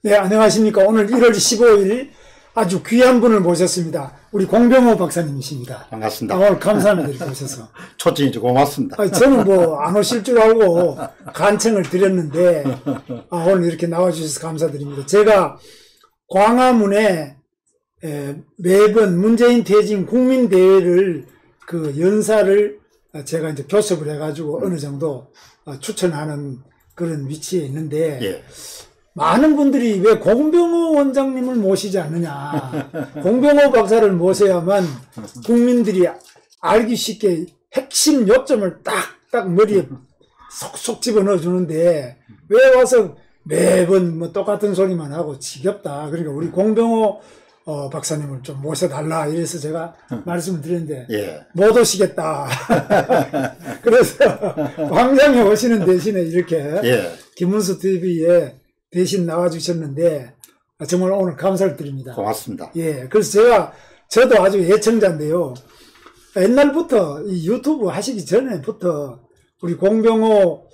네, 안녕하십니까. 오늘 1월 15일 아주 귀한 분을 모셨습니다. 우리 공병호 박사님이십니다. 반갑습니다. 오늘 감사합니다. 이렇게 오셔서. 초청해 주고 고맙습니다. 저는 뭐 안 오실 줄 알고 간청을 드렸는데 오늘 이렇게 나와주셔서 감사드립니다. 제가 광화문에 매번 문재인 퇴진 국민대회를 그 연사를 제가 이제 교섭을 해가지고 어느 정도 추천하는 그런 위치에 있는데 예. 많은 분들이 왜 공병호 원장님을 모시지 않느냐. 공병호 박사를 모셔야만 국민들이 알기 쉽게 핵심 요점을 딱딱 머리에 속속 집어넣어 주는데 왜 와서 매번 뭐 똑같은 소리만 하고 지겹다. 그러니까 우리 공병호 박사님을 좀 모셔달라. 이래서 제가 말씀을 드렸는데 예. 못 오시겠다. 그래서 광장에 오시는 대신에 이렇게 예. 김문수 TV에 대신 나와주셨는데 정말 오늘 감사를 드립니다. 고맙습니다. 예, 그래서 저도 아주 애청자인데요. 옛날부터 이 유튜브 하시기 전에부터 우리 공병호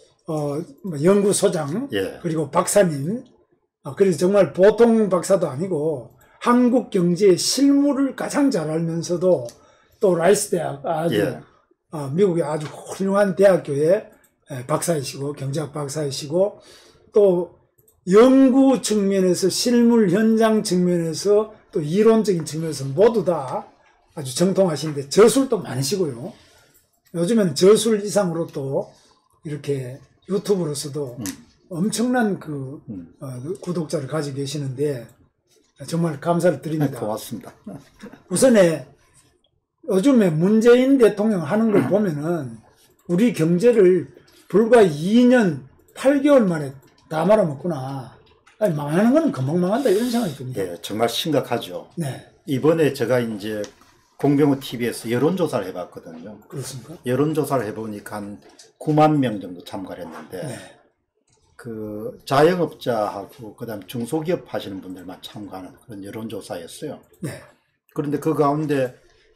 연구소장 예. 그리고 박사님 그래서 정말 보통 박사도 아니고 한국 경제의 실무를 가장 잘 알면서도 또 라이스 대학 아주 예. 미국의 아주 훌륭한 대학교의 박사이시고 경제학 박사이시고 또 연구 측면에서 실물 현장 측면에서 또 이론적인 측면에서 모두 다 아주 정통하신데 저술도 많으시고요. 요즘에는 저술 이상으로 또 이렇게 유튜브로서도 엄청난 그 구독자를 가지고 계시는데 정말 감사를 드립니다. 고맙습니다. 우선에 요즘에 문재인 대통령 하는 걸 보면은 우리 경제를 불과 2년 8개월 만에 다 말아먹구나. 아니, 망하는 건 금방 망한다 이런 생각이 듭니다. 예, 정말 심각하죠. 네. 이번에 제가 이제 공병호 TV에서 여론조사를 해봤거든요. 그렇습니까? 여론조사를 해보니까 한 9만 명 정도 참가를 했는데 네. 그 자영업자하고 그다음 중소기업 하시는 분들만 참가하는 그런 여론조사였어요. 네. 그런데 그 가운데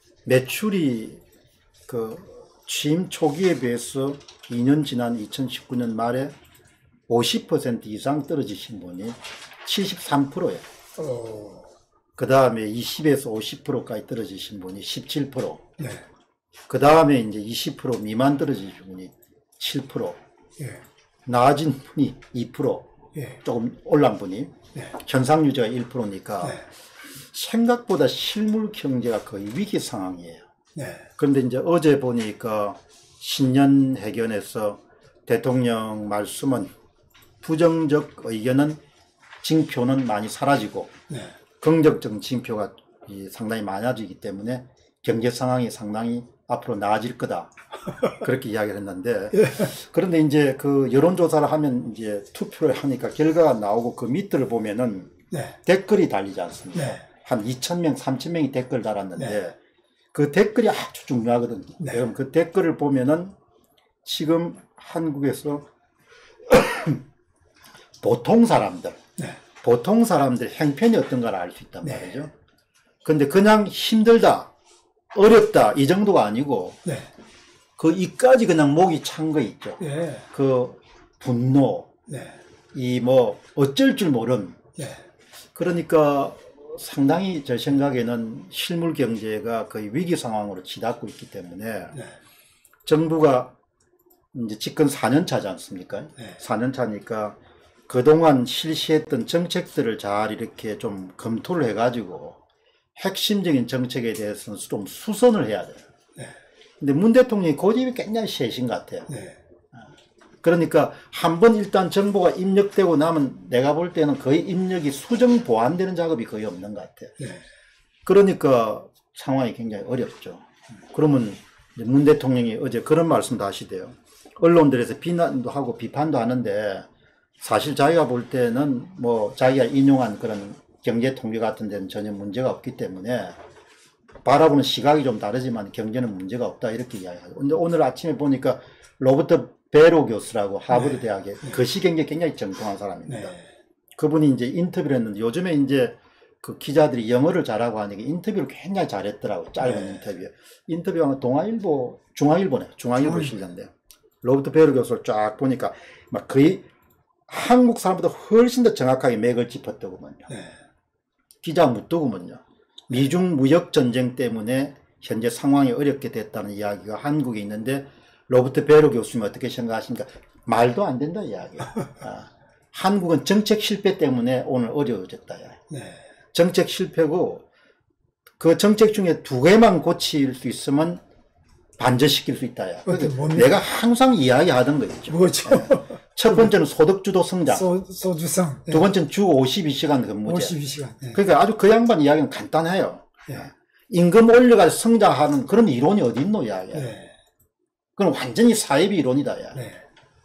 매출이 그 취임 초기에 비해서 2년 지난 2019년 말에 50% 이상 떨어지신 분이 73%예요. 그 다음에 20에서 50%까지 떨어지신 분이 17%. 네. 그 다음에 이제 20% 미만 떨어지신 분이 7%. 예. 나아진 분이 2%. 예. 조금 올라온 분이. 네. 현상 유지가 1%니까 네. 생각보다 실물 경제가 거의 위기 상황이에요. 네. 그런데 이제 어제 보니까 신년 회견에서 대통령 말씀은 부정적 의견은 징표는 많이 사라지고 네. 긍정적 징표가 상당히 많아지기 때문에 경제 상황이 상당히 앞으로 나아질 거다. 그렇게 이야기를 했는데 그런데 이제 그 여론조사를 하면 이제 투표를 하니까 결과가 나오고 그 밑을 보면은 네. 댓글이 달리지 않습니까? 네. 한 2,000명, 3,000명이 댓글 달았는데 네. 그 댓글이 아주 중요하거든요. 네. 그럼 그 댓글을 보면은 지금 한국에서 보통 사람들, 네. 보통 사람들 형편이 어떤가를 알 수 있단 네. 말이죠. 근데 그냥 힘들다, 어렵다 이 정도가 아니고 네. 그 이까지 그냥 목이 찬 거 있죠. 네. 그 분노, 네. 이 뭐 어쩔 줄 모름. 네. 그러니까 상당히 제 생각에는 실물 경제가 거의 위기 상황으로 치닫고 있기 때문에 네. 정부가 이제 집권 4년 차지 않습니까? 네. 4년 차니까 그동안 실시했던 정책들을 잘 이렇게 좀 검토를 해가지고 핵심적인 정책에 대해서는 좀 수선을 해야 돼요. 네. 근데 문 대통령이 고집이 굉장히 세신 것 같아요. 네. 그러니까 한번 일단 정보가 입력되고 나면 내가 볼 때는 거의 입력이 수정 보완되는 작업이 거의 없는 것 같아요. 네. 그러니까 상황이 굉장히 어렵죠. 그러면 문 대통령이 어제 그런 말씀도 하시대요. 언론들에서 비난도 하고 비판도 하는데 사실 자기가 볼 때는 뭐 자기가 인용한 그런 경제 통계 같은 데는 전혀 문제가 없기 때문에 바라보는 시각이 좀 다르지만 경제는 문제가 없다 이렇게 이야기하고. 근데 오늘 아침에 보니까 로버트 베로 교수라고 하버드 대학의 거시경제 굉장히 정통한 사람입니다. 네. 그분이 이제 인터뷰를 했는데 요즘에 이제 그 기자들이 영어를 잘하고 하니까 인터뷰를 굉장히 잘했더라고. 짧은 인터뷰. 인터뷰가 중앙일보네. 중앙일보 실렸는데요. 로버트 베로 교수를 쫙 보니까 막 거의 한국 사람보다 훨씬 더 정확하게 맥을 짚었더구먼요. 네. 기자 묻더구먼요. 미중 무역 전쟁 때문에 현재 상황이 어렵게 됐다는 이야기가 한국에 있는데 로버트 베로 교수님 어떻게 생각하십니까? 말도 안 된다 이야기야. 한국은 정책 실패 때문에 오늘 어려워졌다. 네. 정책 실패고 그 정책 중에 2개만 고칠 수 있으면 반전시킬 수 있다. 내가 항상 이야기하던 거 있죠. 뭐죠? 첫 번째는 소득주도 성장. 소주성. 두 번째는 주 52시간 근무제. 52시간. 네. 그러니까 아주 그 양반 이야기는 간단해요. 네. 임금 올려가지고 성장하는 그런 이론이 어디 있노 이야기야. 네. 그건 완전히 사회비 이론이다. 야. 네.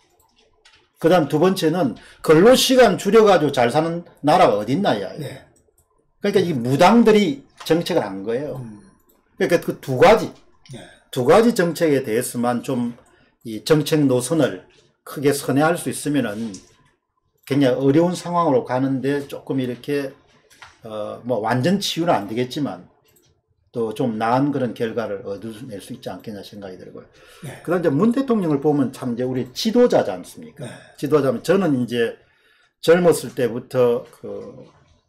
그 다음 두 번째는 근로시간 줄여가지고 잘 사는 나라가 어디 있나 이야기야. 네. 그러니까 이 무당들이 정책을 한 거예요. 그러니까 그 2가지. 네. 2가지 정책에 대해서만 좀 이 정책 노선을 크게 선회할 수 있으면은 굉장히 어려운 상황으로 가는데 조금 이렇게 뭐 완전 치유는 안 되겠지만 또 좀 나은 그런 결과를 얻어낼 수 있지 않겠냐 생각이 들고요. 네. 그다음 이제 문 대통령을 보면 참 이제 우리 지도자지 않습니까? 네. 지도자면 저는 이제 젊었을 때부터 그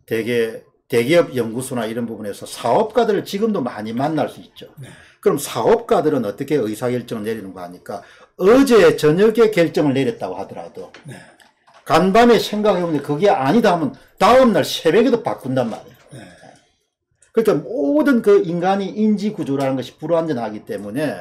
대기업 연구소나 이런 부분에서 사업가들을 지금도 많이 만날 수 있죠. 네. 그럼 사업가들은 어떻게 의사결정을 내리는가 하니까 어제 저녁에 결정을 내렸다고 하더라도 네. 간밤에 생각해보면 그게 아니다 하면 다음날 새벽에도 바꾼단 말이에요. 네. 그러니까 모든 그 인간이 인지구조라는 것이 불완전하기 때문에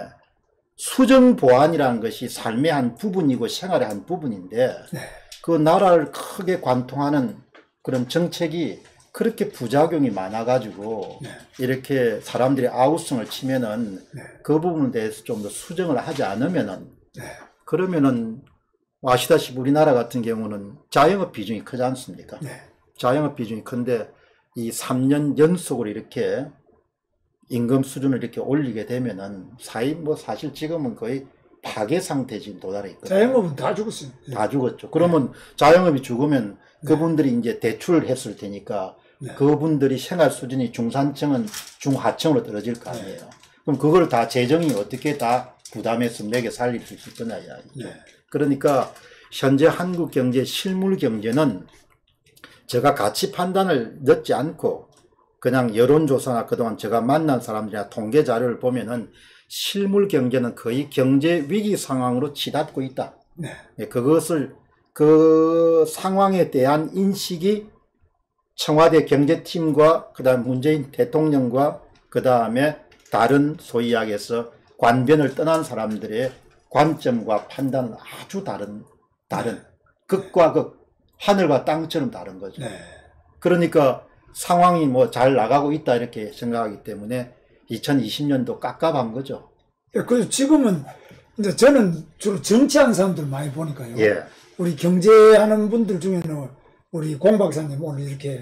수정보안이라는 것이 삶의 한 부분이고 생활의 한 부분인데 네. 그 나라를 크게 관통하는 그런 정책이 그렇게 부작용이 많아가지고 네. 이렇게 사람들이 아우성을 치면은 네. 그 부분에 대해서 좀 더 수정을 하지 않으면은 네. 그러면은 아시다시피 우리나라 같은 경우는 자영업 비중이 크지 않습니까? 네. 자영업 비중이 큰데 이 3년 연속으로 이렇게 임금 수준을 이렇게 올리게 되면은 뭐 사실 지금은 거의 파괴 상태에 지금 도달해 있거든요. 자영업은 다 죽었어요. 네. 다 죽었죠. 그러면 자영업이 죽으면 그분들이 이제 대출을 했을 테니까 네. 그분들이 생활 수준이 중산층은 중하층으로 떨어질 거 아니에요. 그럼 그걸 다 재정이 어떻게 다 부담해서 매겨 살릴 수 있을 거냐 이야기죠. 네. 그러니까 현재 한국 경제 실물 경제는 제가 가치 판단을 넣지 않고 그냥 여론조사나 그동안 제가 만난 사람들이나 통계 자료를 보면은 실물 경제는 거의 경제 위기 상황으로 치닫고 있다. 네. 그것을 그 상황에 대한 인식이 청와대 경제팀과 그다음 문재인 대통령과 그다음에 다른 소위 이야기해서 관변을 떠난 사람들의 관점과 판단은 아주 다른 극과 극, 하늘과 땅처럼 다른 거죠. 네. 그러니까 상황이 뭐 잘 나가고 있다 이렇게 생각하기 때문에 2020년도 깝깝한 거죠. 그래서 지금은 이제 저는 주로 정치하는 사람들 많이 보니까요. 예. 우리 경제하는 분들 중에는 우리 공 박사님 오늘 이렇게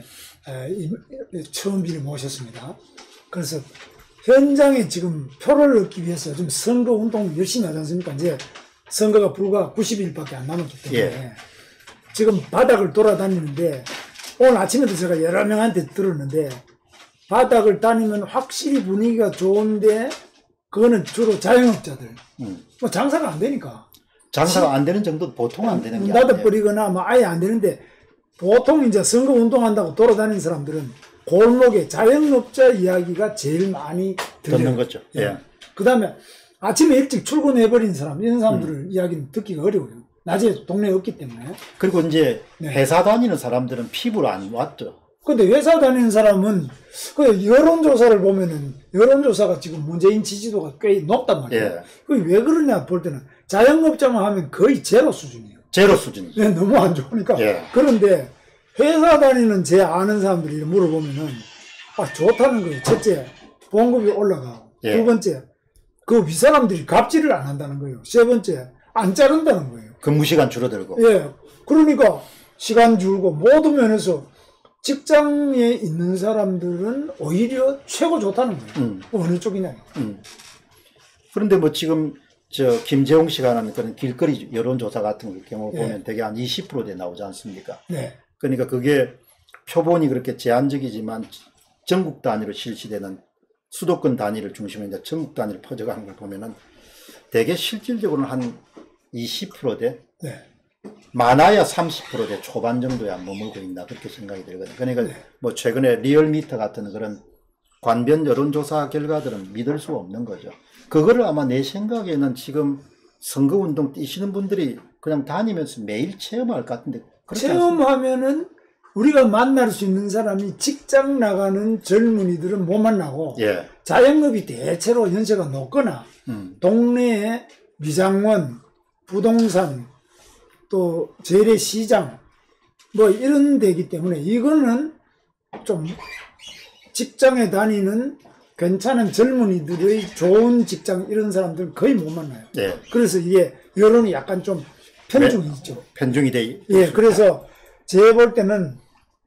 처음 비를 모셨습니다. 그래서 현장에 지금 표를 얻기 위해서 좀 선거 운동 열심히 하지 않습니까? 이제 선거가 불과 90일밖에 안 남았기 때문에 예. 지금 바닥을 돌아다니는데 오늘 아침에도 제가 여러 명한테 들었는데 바닥을 다니면 확실히 분위기가 좋은데 그거는 주로 자영업자들 뭐 장사가 안 되니까 장사가 안 되는 정도 보통 안 되는 게 닫아 아니에요. 버리거나 뭐 아예 안 되는데 보통 이제 선거 운동한다고 돌아다니는 사람들은 골목에 자영업자 이야기가 제일 많이 듣는 거죠. 예. 그 다음에 아침에 일찍 출근해버린 사람, 이런 사람들을 이야기는 듣기가 어려워요. 낮에 동네에 없기 때문에. 그리고 이제 네. 회사 다니는 사람들은 피부로 안 왔죠. 근데 회사 다니는 사람은 그 여론조사를 보면은 여론조사가 지금 문재인 지지도가 꽤 높단 말이에요. 예. 그게 왜 그러냐 볼 때는 자영업자만 하면 거의 제로 수준이에요. 제로 수준이죠. 네, 너무 안 좋으니까. 예. 그런데 회사 다니는 제 아는 사람들이 물어보면은 좋다는 거예요. 첫째, 봉급이 올라가고. 예. 두 번째, 그 윗사람들이 갑질을 안 한다는 거예요. 세 번째, 안 자른다는 거예요. 근무 시간 줄어들고. 예. 그러니까 시간 줄고 모든 면에서 직장에 있는 사람들은 오히려 최고 좋다는 거예요. 어느 쪽이냐. 그런데 뭐 지금 저 김재홍 씨가 하는 그런 길거리 여론조사 같은 경우 예. 보면 되게 한 20%대 나오지 않습니까? 네. 그러니까 그게 표본이 그렇게 제한적이지만 전국 단위로 실시되는 수도권 단위를 중심으로 이제 전국 단위로 퍼져가는 걸 보면은 되게 실질적으로는 한 20%대 네. 많아야 30%대 초반 정도야 머물고 있나 그렇게 생각이 들거든요. 그러니까 네. 뭐 최근에 리얼미터 같은 그런 관변 여론조사 결과들은 믿을 수 없는 거죠. 그거를 아마 내 생각에는 지금 선거운동 뛰시는 분들이 그냥 다니면서 매일 체험할 것 같은데 그렇지 않습니까? 체험하면은 우리가 만날 수 있는 사람이 직장 나가는 젊은이들은 못 만나고 예. 자영업이 대체로 연세가 높거나 동네에 미장원, 부동산, 또 재래시장 뭐 이런 데이기 때문에 이거는 좀 직장에 다니는 괜찮은 젊은이들의 좋은 직장 이런 사람들 거의 못 만나요. 예. 그래서 이게 여론이 약간 좀 편중이 있죠. 편중이 돼. 예, 그래서 제가 볼 때는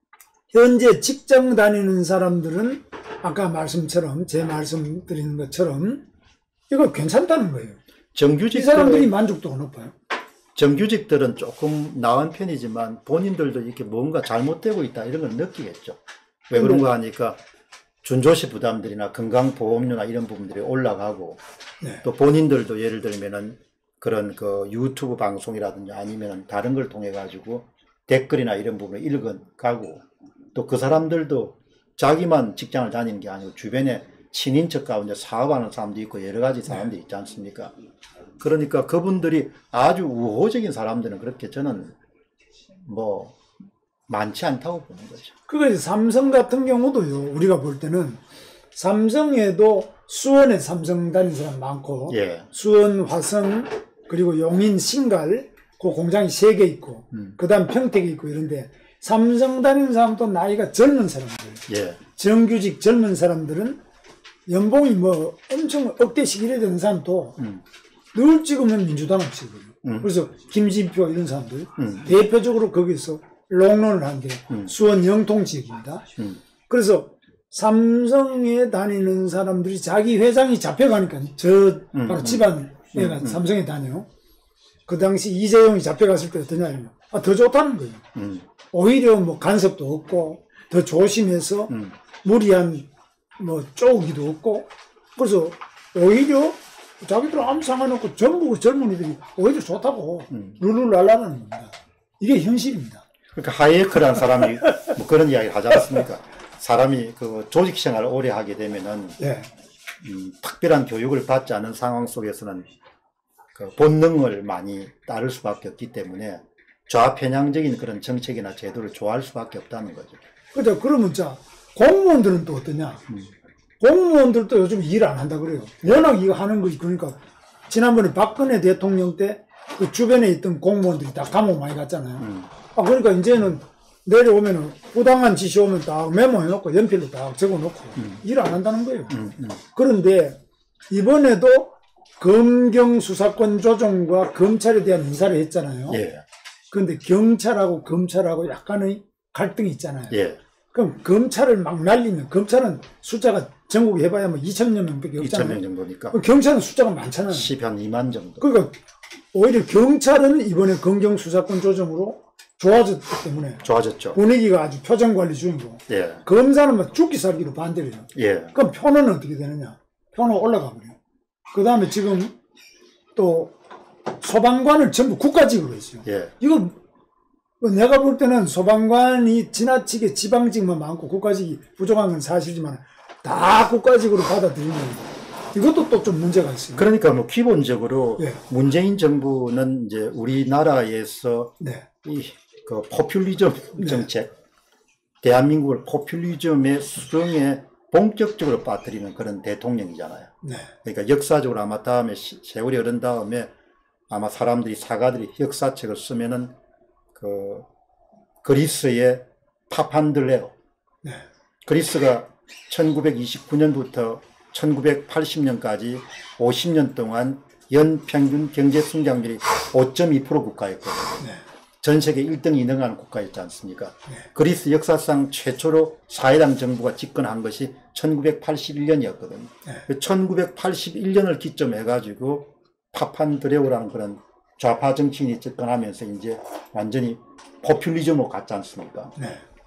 현재 직장 다니는 사람들은 아까 말씀처럼 제 말씀드리는 것처럼 이거 괜찮다는 거예요. 이 사람들이 만족도가 높아요. 정규직들은 조금 나은 편이지만 본인들도 이렇게 뭔가 잘못되고 있다 이런 걸 느끼겠죠. 왜 그런가 하니까 준조시 부담들이나 건강보험료나 이런 부분들이 올라가고 네. 또 본인들도 예를 들면은 그런 그 유튜브 방송이라든지 아니면 다른 걸 통해 가지고 댓글이나 이런 부분을 읽어가고 또 그 사람들도 자기만 직장을 다니는 게 아니고 주변에 친인척 가운데 사업하는 사람도 있고 여러 가지 사람들이 있지 않습니까? 그러니까 그분들이 아주 우호적인 사람들은 그렇게 저는 뭐 많지 않다고 보는 거죠. 그거 삼성 같은 경우도요. 우리가 볼 때는 삼성에도 수원에 삼성 다니는 사람 많고 예. 수원, 화성 그리고 용인, 신갈 그 공장이 3개 있고 그 다음 평택에 있고 이런데 삼성 다니는 사람도 나이가 젊은 사람들 예. 정규직 젊은 사람들은 연봉이 뭐 엄청 억대씩 이래 되는 사람도 늘 찍으면 민주당을 찍어요. 그래서 김진표 이런 사람들 대표적으로 거기서 롱런을 한게 수원 영통 지역입니다. 그래서 삼성에 다니는 사람들이 자기 회장이 잡혀가니까 저 바로 집안 애가 삼성에 다녀. 그 당시 이재용이 잡혀갔을 때 어떠냐면 더 좋다는 거예요. 오히려 뭐 간섭도 없고 더 조심해서 무리한 뭐 쪼기도 없고 그래서 오히려 자기들 아무 상관없고 전부 그 젊은이들이 오히려 좋다고 룰루랄라라는 겁니다. 이게 현실입니다. 그러니까 하이에크라는 사람이 뭐 그런 이야기를 하지 않습니까? 사람이 그 조직 생활을 오래 하게 되면은 네. 특별한 교육을 받지 않은 상황 속에서는 그 본능을 많이 따를 수밖에 없기 때문에 좌편향적인 그런 정책이나 제도를 좋아할 수밖에 없다는 거죠. 그렇죠. 그러면 자 공무원들은 또 어떠냐? 공무원들도 요즘 일 안 한다 그래요. 워낙 이거 하는 거지. 그러니까 지난번에 박근혜 대통령 때 그 주변에 있던 공무원들이 다 감옥 많이 갔잖아요. 그러니까 이제는 내려오면은 부당한 지시 오면 딱 메모해놓고 연필로 딱 적어놓고 일 안 한다는 거예요. 그런데 이번에도 검경수사권 조정과 검찰에 대한 인사를 했잖아요. 예. 그런데 경찰하고 검찰하고 약간의 갈등이 있잖아요. 예. 그럼 검찰을 막 날리면 검찰은 숫자가 전국에 해봐야 뭐 2,000여 명밖에 없잖아요. 2,000명 정도니까. 경찰은 숫자가 많잖아요. 10한 2만 정도. 그러니까 오히려 경찰은 이번에 검경수사권 조정으로 좋아졌기 때문에 좋아졌죠. 분위기가 아주 표정관리 중이고 예. 검사는 막 죽기 살기로 반대를 해요. 예. 그럼 표는 어떻게 되느냐? 표는 올라가 버려요. 그 다음에 지금 또 소방관을 전부 국가직으로 했어요. 예. 이거 내가 볼 때는 소방관이 지나치게 지방직만 많고 국가직이 부족한 건 사실이지만 다 국가직으로 받아들이면 이것도 또 좀 문제가 있어요. 그러니까 뭐 기본적으로 예. 문재인 정부는 이제 우리나라에서 네. 이 그 포퓰리즘 정책, 대한민국을 포퓰리즘의 수렁에 본격적으로 빠뜨리는 그런 대통령이잖아요. 네. 그러니까 역사적으로 아마 다음에 세월이 흐른 다음에 아마 사람들이 역사책을 쓰면은 그 그리스의 파판들레오, 네. 그리스가 1929년부터 1980년까지 50년 동안 연평균 경제 성장률이 5.2% 국가였거든요. 네. 전 세계 1등, 2등 하는 국가였지 않습니까? 네. 그리스 역사상 최초로 사회당 정부가 집권한 것이 1981년이었거든요. 네. 1981년을 기점으로 해가지고 파판드레오라는 그런 좌파 정치인이 집권하면서 이제 완전히 포퓰리즘으로 갔지 않습니까? 네.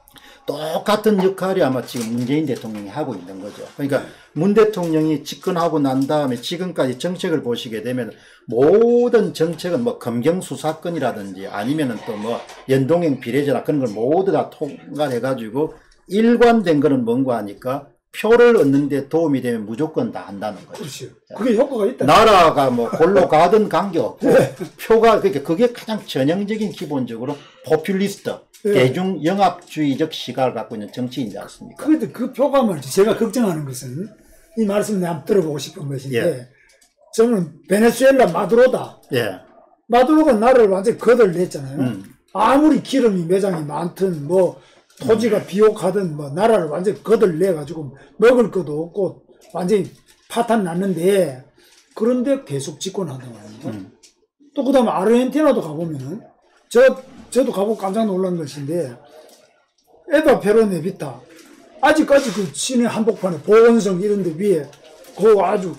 똑같은 역할이 아마 지금 문재인 대통령이 하고 있는 거죠. 그러니까 문 대통령이 집권하고 난 다음에 지금까지 정책을 보시게 되면 모든 정책은 뭐 검경수사권이라든지 아니면은 또 뭐 연동형 비례제나 그런 걸 모두 다 통과해가지고 일관된 거는 뭔가 하니까 표를 얻는 데 도움이 되면 무조건 다 한다는 거죠. 그렇죠. 그게 효과가 있다. 나라가 뭐 골로 가든 관계없고 표가 그게 가장 전형적인 기본적으로 포퓰리스트 대중 영합주의적 시각을 갖고 있는 정치인이지 않습니까? 그런데 그 표가 말이지 제가 걱정하는 것은 이 말씀 내가 한번 들어보고 싶은 것인데 저는 베네수엘라 마두로다. 마두로가 나라를 완전히 거덜냈잖아요. 아무리 기름이 매장이 많든 뭐 토지가 비옥하든 뭐 나라를 완전히 거덜내가지고 먹을 것도 없고 완전히 파탄 났는데 그런데 계속 집권한다고 합니다. 또 그 다음에 아르헨티나도 가보면은 저도 가보고 깜짝 놀란 것인데 에바 페로네비타 아직까지 그 시내 한복판에 보건성 이런 데 위에 그 아주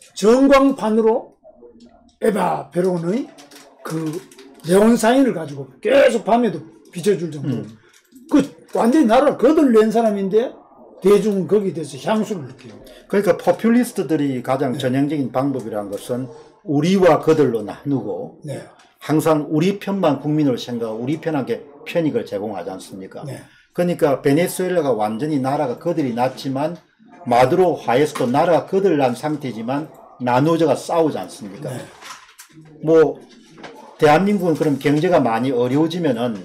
전광판으로 에바 페론의 그 네온사인을 가지고 계속 밤에도 비춰줄 정도로 그 완전히 나라를 거덜낸 사람인데 대중은 거기에 대해서 향수를 느껴요. 그러니까 포퓰리스트들이 가장 전형적인 방법이라는 것은 우리와 그들로 나누고 항상 우리 편만 국민을 생각하고 우리 편하게 편익을 제공하지 않습니까? 그러니까 베네수엘라가 완전히 나라가 거들이 났지만 마두로 하에서도 나라가 거들난 상태지만 나누어져가 싸우지 않습니까? 뭐 대한민국은 그럼 경제가 많이 어려워지면은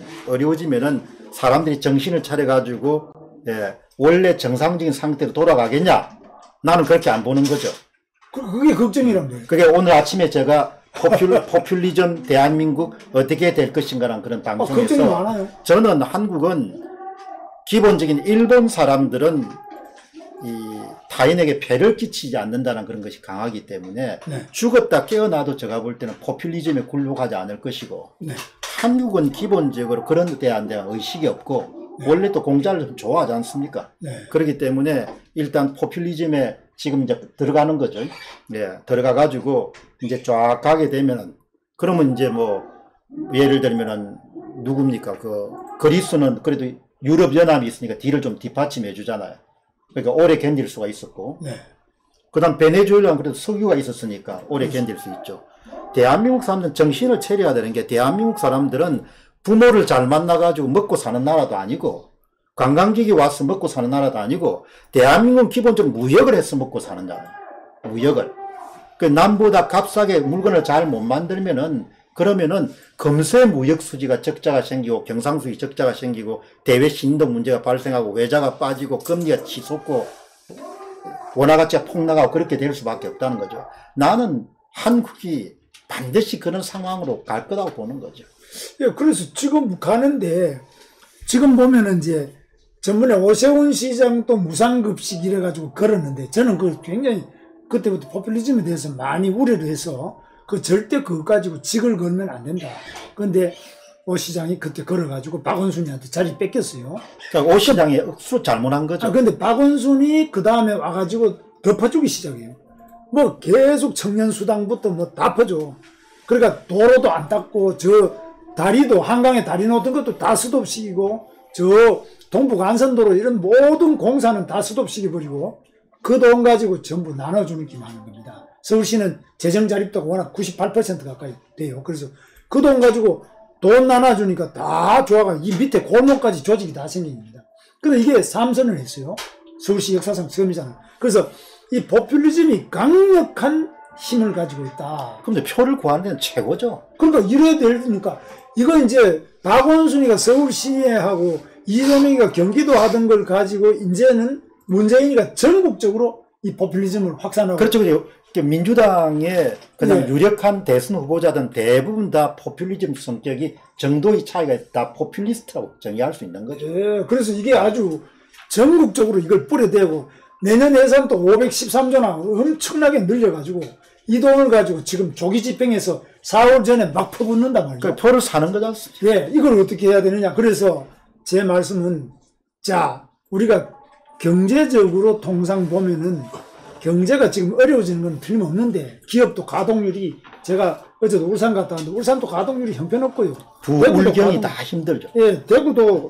사람들이 정신을 차려가지고 원래 정상적인 상태로 돌아가겠냐? 나는 그렇게 안 보는 거죠. 그게 걱정이란 거예요. 그게 오늘 아침에 제가 포퓰리즘 대한민국 어떻게 될 것인가라는 그런 방송에서 저는 한국은 기본적인 일본 사람들은 이 타인에게 폐를 끼치지 않는다는 그런 것이 강하기 때문에 죽었다 깨어나도 제가 볼 때는 포퓰리즘에 굴복하지 않을 것이고 한국은 기본적으로 그런 데 대한 의식이 없고 원래 또 공자를 좀 좋아하지 않습니까? 그렇기 때문에 일단 포퓰리즘에 지금 이제 들어가는 거죠. 들어가가지고 이제 쫙 가게 되면은 그러면 이제 뭐 예를 들면은 누굽니까? 그리스는 그래도 유럽 연합이 있으니까 뒤를 좀 뒷받침해 주잖아요. 그러니까 오래 견딜 수가 있었고. 그 다음 베네수엘라는 그래도 석유가 있었으니까 오래 견딜 수 있죠. 대한민국 사람들은 정신을 차려야 되는 게 대한민국 사람들은 부모를 잘 만나가지고 먹고 사는 나라도 아니고 관광객이 와서 먹고 사는 나라도 아니고 대한민국은 기본적으로 무역을 해서 먹고 사는 나라예요. 무역을. 그 남보다 값싸게 물건을 잘 못 만들면은 그러면은 금세 무역 수지가 적자가 생기고 경상수지 적자가 생기고 대외 신도 문제가 발생하고 외자가 빠지고 금리가 치솟고 원화 가치가 폭 나가고 그렇게 될 수밖에 없다는 거죠. 나는 한국이 반드시 그런 상황으로 갈 거라고 보는 거죠. 그래서 지금 가는데 지금 보면은 이제 전번에 오세훈 시장도 무상급식 이래가지고 걸었는데 저는 그걸 굉장히 그때부터 포퓰리즘에 대해서 많이 우려를 해서 절대 그거 가지고 직을 걸면 안 된다. 그런데 오 시장이 그때 걸어가지고 박원순이한테 자리 뺏겼어요. 그러니까 오 시장이 억수로 잘못한 거죠. 근데 박원순이 그 다음에 와가지고 덮어주기 시작해요. 뭐 계속 청년수당부터 뭐 다 퍼줘. 그러니까 도로도 안 닦고 저 다리도 한강에 다리 놓던 것도 다 스톱시키고 저 동북안선도로 이런 모든 공사는 다 스톱시켜버리고 그 돈 가지고 전부 나눠주는 기만 하는 겁니다. 서울시는 재정자립도가 워낙 98% 가까이 돼요. 그래서 그 돈 가지고 돈 나눠주니까 다 좋아가 이 밑에 골목까지 조직이 다 생긴 겁니다. 근데 이게 3선을 했어요. 서울시 역사상 처음이잖아요. 그래서 이 포퓰리즘이 강력한 힘을 가지고 있다. 근데 표를 구하는 데는 최고죠. 그러니까 이래야 되니까 이거 이제 박원순이가 서울시에 하고 이재명이가 경기도 하던 걸 가지고 이제는 문재인이가 전국적으로 이 포퓰리즘을 확산하고. 그렇죠. 민주당의 그냥 유력한 대선 후보자들은 대부분 다 포퓰리즘 성격이 정도의 차이가 다 포퓰리스트라고 정의할 수 있는 거죠. 그래서 이게 아주 전국적으로 이걸 뿌려대고 내년 예산도 513조나 엄청나게 늘려가지고 이 돈을 가지고 지금 조기 집행해서 4월 전에 막 퍼붓는단 말이죠. 그러니까 표를 사는 거지 않습니까? 이걸 어떻게 해야 되느냐. 그래서 제 말씀은 자 우리가 경제적으로 통상 보면은 경제가 지금 어려워지는 건 틀림없는데 기업도 가동률이 제가 어제도 울산 갔다 왔는데 울산도 가동률이 형편없고요. 부울경이 다 힘들죠. 대구도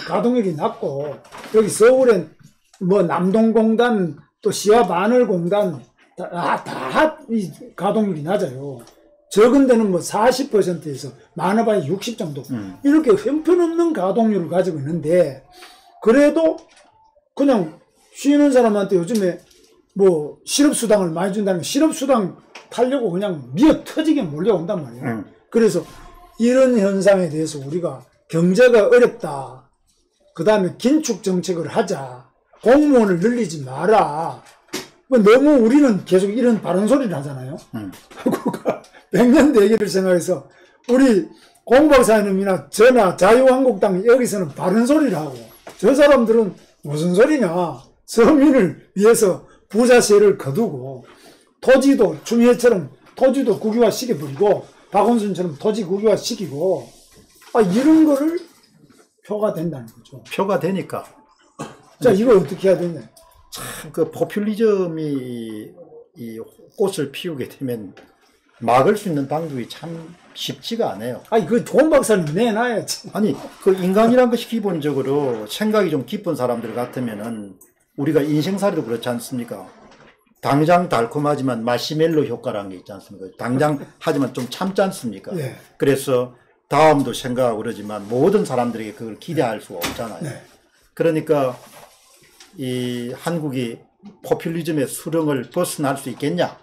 가동률이 낮고, 여기 서울엔 뭐 남동공단, 또 시와바늘공단, 이 가동률이 낮아요. 적은 데는 뭐 40%에서 많아봐야 60 정도. 이렇게 형편없는 가동률을 가지고 있는데, 그래도 그냥 쉬는 사람한테 요즘에 뭐 실업수당을 많이 준다면 실업수당 타려고 그냥 미어 터지게 몰려온단 말이에요. 그래서 이런 현상에 대해서 우리가 경제가 어렵다. 그 다음에 긴축 정책을 하자. 공무원을 늘리지 마라. 뭐 너무 우리는 계속 이런 바른 소리를 하잖아요. 그가 100년 대계를 생각해서 우리 공 박사님이나 저나 자유한국당 여기서는 바른 소리를 하고 저 사람들은 무슨 소리냐. 서민을 위해서 부자세를 거두고 토지도 추미애처럼 토지도 국유화 시켜버리고 박원순처럼 토지 국유화 시키고 이런 거를 표가 된다는 거죠. 표가 되니까. 자, 이걸 어떻게 해야 되냐. 참, 그 포퓰리즘이 이 꽃을 피우게 되면 막을 수 있는 방법이 참 쉽지가 않아요. 그 돈 박사님 내놔야지. 아니, 그 인간이란 것이 기본적으로 생각이 좀 깊은 사람들 같으면은 우리가 인생살이도 그렇지 않습니까? 당장 달콤하지만 마시멜로 효과라는 게 있지 않습니까? 당장 하지만 좀 참지 않습니까? 네. 그래서 다음도 생각하고 그러지만 모든 사람들에게 그걸 기대할 수가 없잖아요. 네. 그러니까 이 한국이 포퓰리즘의 수렁을 벗어날 수 있겠냐?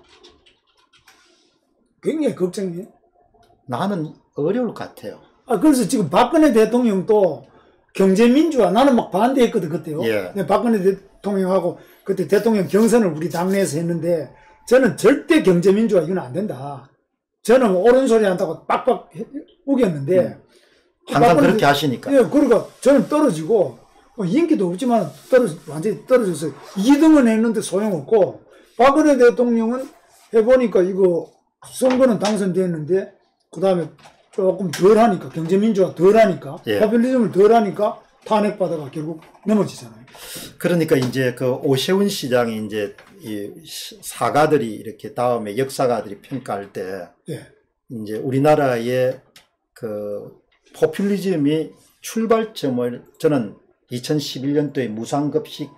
굉장히 걱정이에요. 나는 어려울 것 같아요. 그래서 지금 박근혜 대통령도 경제민주화 나는 막 반대했거든 그때요. 예. 박근혜 대통령하고 그때 대통령 경선을 우리 당내에서 했는데 저는 절대 경제민주화 이건 안 된다. 저는 옳은 소리 한다고 빡빡 우겼는데 항상 그렇게 하시니까. 예, 그러니까 저는 떨어지고 인기도 없지만 완전히 떨어졌어요. 2등은 했는데 소용없고 박근혜 대통령은 해보니까 이거 선거는 당선됐는데 그 다음에 조금 덜하니까 경제민주화 덜하니까 예. 포퓰리즘을 덜하니까 탄핵받아가 결국 넘어지잖아요. 그러니까 이제 그 오세훈 시장이 이제 이 사가들이 이렇게 다음에 역사가들이 평가할 때 예. 이제 우리나라의 그 포퓰리즘이 출발점을 저는 2011년도에 무상급식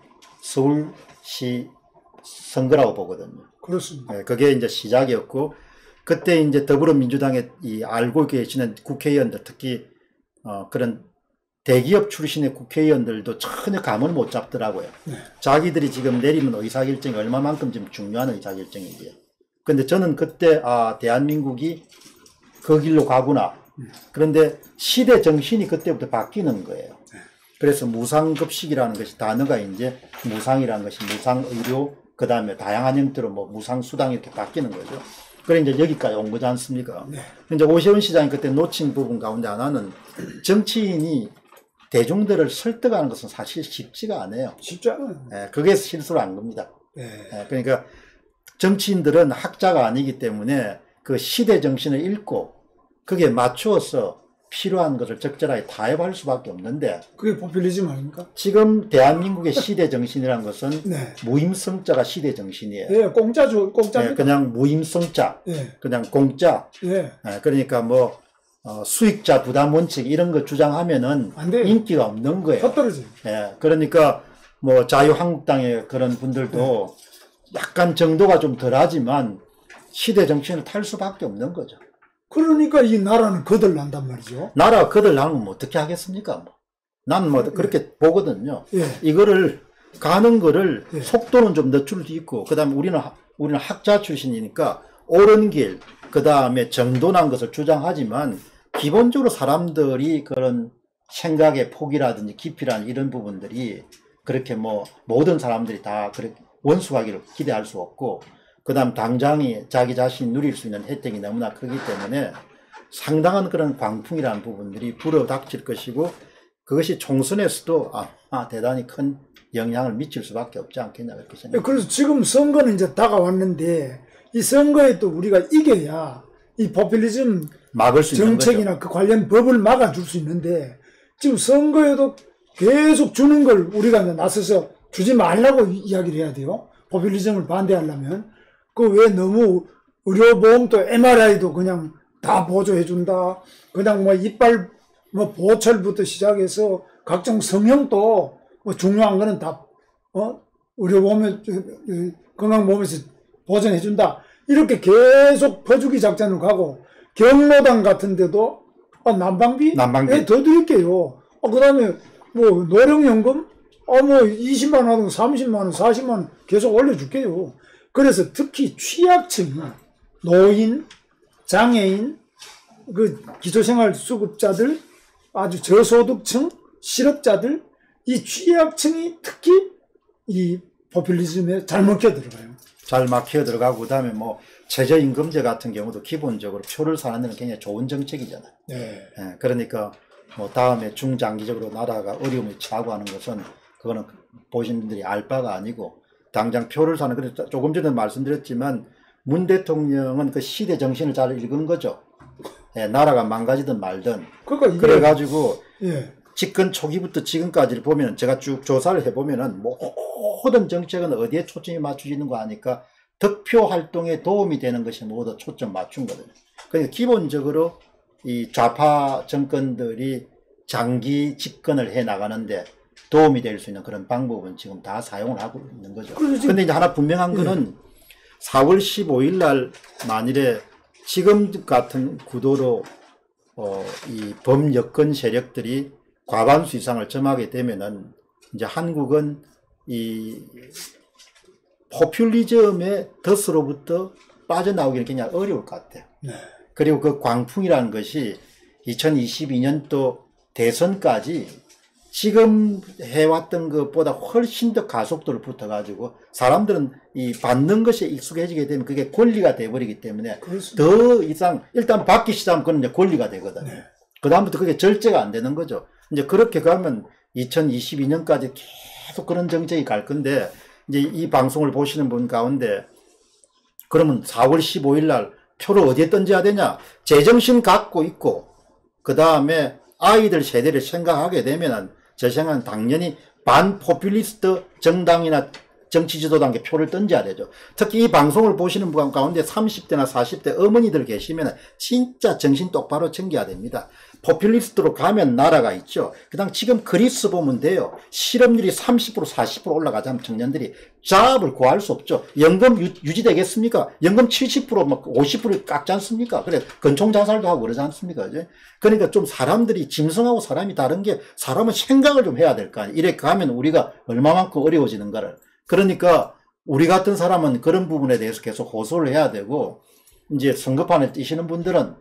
서울시 선거라고 보거든요. 그렇습니다. 네, 그게 이제 시작이었고 그때 이제 더불어민주당에 이 알고 계시는 국회의원들 특히 그런 대기업 출신의 국회의원들도 전혀 감을 못 잡더라고요. 네. 자기들이 지금 내리는 의사결정이 얼마만큼 지금 중요한 의사결정이지요. 근데 저는 그때 대한민국이 그 길로 가구나. 그런데 시대 정신이 그때부터 바뀌는 거예요. 그래서 무상급식이라는 것이 단어가 이제 무상이라는 것이 무상의료 그 다음에 다양한 형태로 뭐 무상수당 이렇게 바뀌는 거죠. 그래 이제 여기까지 온 거지 않습니까? 네. 이제 오세훈 시장이 그때 놓친 부분 가운데 하나는 정치인이 대중들을 설득하는 것은 사실 쉽지가 않아요. 쉽지 않아요. 예, 그게 실수를 한 겁니다. 네. 예, 그러니까 정치인들은 학자가 아니기 때문에 그 시대 정신을 읽고 그게 맞추어서 필요한 것을 적절하게 타협할 수밖에 없는데 그게 포퓰리즘 아닙니까? 지금 대한민국의 시대 정신이라는 것은 네. 무임승자가 시대 정신이에요. 예, 공짜죠. 공짜입니다. 예, 그냥 무임승자, 예. 그냥 공짜. 예. 예, 그러니까 뭐 수익자 부담 원칙 이런 거 주장하면은 안 돼요. 인기가 없는 거예요. 헛떨어져요. 예, 그러니까 뭐 자유한국당의 그런 분들도 약간 정도가 좀 덜하지만 시대 정신을 탈 수밖에 없는 거죠. 그러니까 이 나라는 거덜난단 말이죠. 나라가 거덜나면 뭐 어떻게 하겠습니까? 뭐. 나는 뭐 그렇게 보거든요. 예. 이거를 가는 거를 예. 속도는 좀 늦출 수 있고 그다음에 우리는 학자 출신이니까 옳은 길, 그다음에 정돈한 것을 주장하지만 기본적으로 사람들이 그런 생각의 폭이라든지 깊이라는 이런 부분들이 그렇게 뭐 모든 사람들이 다 그렇게 원수하기를 기대할 수 없고 그다음 당장이 자기 자신이 누릴 수 있는 혜택이 너무나 크기 때문에 상당한 그런 광풍이라는 부분들이 불어닥칠 것이고 그것이 총선에서도 대단히 큰 영향을 미칠 수밖에 없지 않겠냐 그렇게 생각합니다. 그래서 지금 선거는 이제 다가왔는데 이 선거에 또 우리가 이겨야 이 포퓰리즘 막을 수 있는 정책이나 그 관련 법을 막아줄 수 있는데 지금 선거에도 계속 주는 걸 우리가 이제 나서서 주지 말라고 이야기를 해야 돼요. 포퓰리즘을 반대하려면. 그 왜 너무 의료보험도 MRI도 그냥 다 보조해준다. 그냥 뭐 이빨 뭐 보철부터 시작해서 각종 성형도 뭐 중요한 거는 다 의료보험 건강보험에서 보전해준다. 이렇게 계속 퍼주기 작전을 가고 경로당 같은 데도 난방비 예, 더 드릴게요. 그다음에 뭐 노령연금 뭐 20만 원, 30만 원, 40만 원 계속 올려줄게요. 그래서 특히 취약층이 노인, 장애인, 그 기초생활수급자들, 아주 저소득층, 실업자들, 이 취약층이 특히 이 포퓰리즘에 잘 먹혀 들어가요. 잘 막혀 들어가고 그다음에 뭐 최저임금제 같은 경우도 기본적으로 표를 사는 데는 굉장히 좋은 정책이잖아요. 네. 예, 그러니까 뭐 다음에 중장기적으로 나라가 어려움을 처하고 하는 것은 그거는 보신 분들이 알 바가 아니고 당장 표를 사는, 그래서 조금 전에 말씀드렸지만 문 대통령은 그 시대 정신을 잘 읽은 거죠. 예, 나라가 망가지든 말든. 그러니까 그래가지고 예. 집권 초기부터 지금까지를 보면 제가 쭉 조사를 해보면은 모든 정책은 어디에 초점이 맞추시는 거 아니까 득표 활동에 도움이 되는 것이 모두 초점 맞춘 거거든요. 그러니까 기본적으로 이 좌파 정권들이 장기 집권을 해 나가는데 도움이 될 수 있는 그런 방법은 지금 다 사용을 하고 있는 거죠. 그런데 이제 하나 분명한 거는 4월 15일 날 만일에 지금 같은 구도로 이 범여권 세력들이 과반수 이상을 점하게 되면은 이제 한국은 이 포퓰리즘의 덫으로부터 빠져나오기는 굉장히 어려울 것 같아요. 네. 그리고 그 광풍이라는 것이 2022년도 대선까지 지금 해왔던 것보다 훨씬 더 가속도를 붙어가지고 사람들은 이 받는 것에 익숙해지게 되면 그게 권리가 돼버리기 때문에 그렇습니다. 더 이상 일단 받기 시작하면 그건 이제 권리가 되거든요. 네. 그 다음부터 그게 절제가 안 되는 거죠. 이제 그렇게 가면 2022년까지 계속 그런 정책이 갈 건데 이제 이 방송을 보시는 분 가운데 그러면 4월 15일 날 표를 어디에 던져야 되냐? 제정신 갖고 있고 그 다음에 아이들 세대를 생각하게 되면은 제 생각은 당연히 반포퓰리스트 정당이나 정치지도당에 표를 던져야 되죠. 특히 이 방송을 보시는 분 가운데 30대나 40대 어머니들 계시면 진짜 정신 똑바로 챙겨야 됩니다. 포퓰리스트로 가면 나라가 있죠. 그다음 지금 그리스 보면 돼요. 실업률이 30% 40% 올라가자면 청년들이 잡을 구할 수 없죠. 연금 유지되겠습니까? 연금 70% 막 50% 깎지 않습니까? 그래 근총 자살도 하고 그러지 않습니까? 이제? 그러니까 좀 사람들이 짐승하고 사람이 다른 게 사람은 생각을 좀 해야 될 거 아니에요. 이렇게 가면 우리가 얼마만큼 어려워지는가를. 그러니까 우리 같은 사람은 그런 부분에 대해서 계속 호소를 해야 되고 이제 선거판에 뛰시는 분들은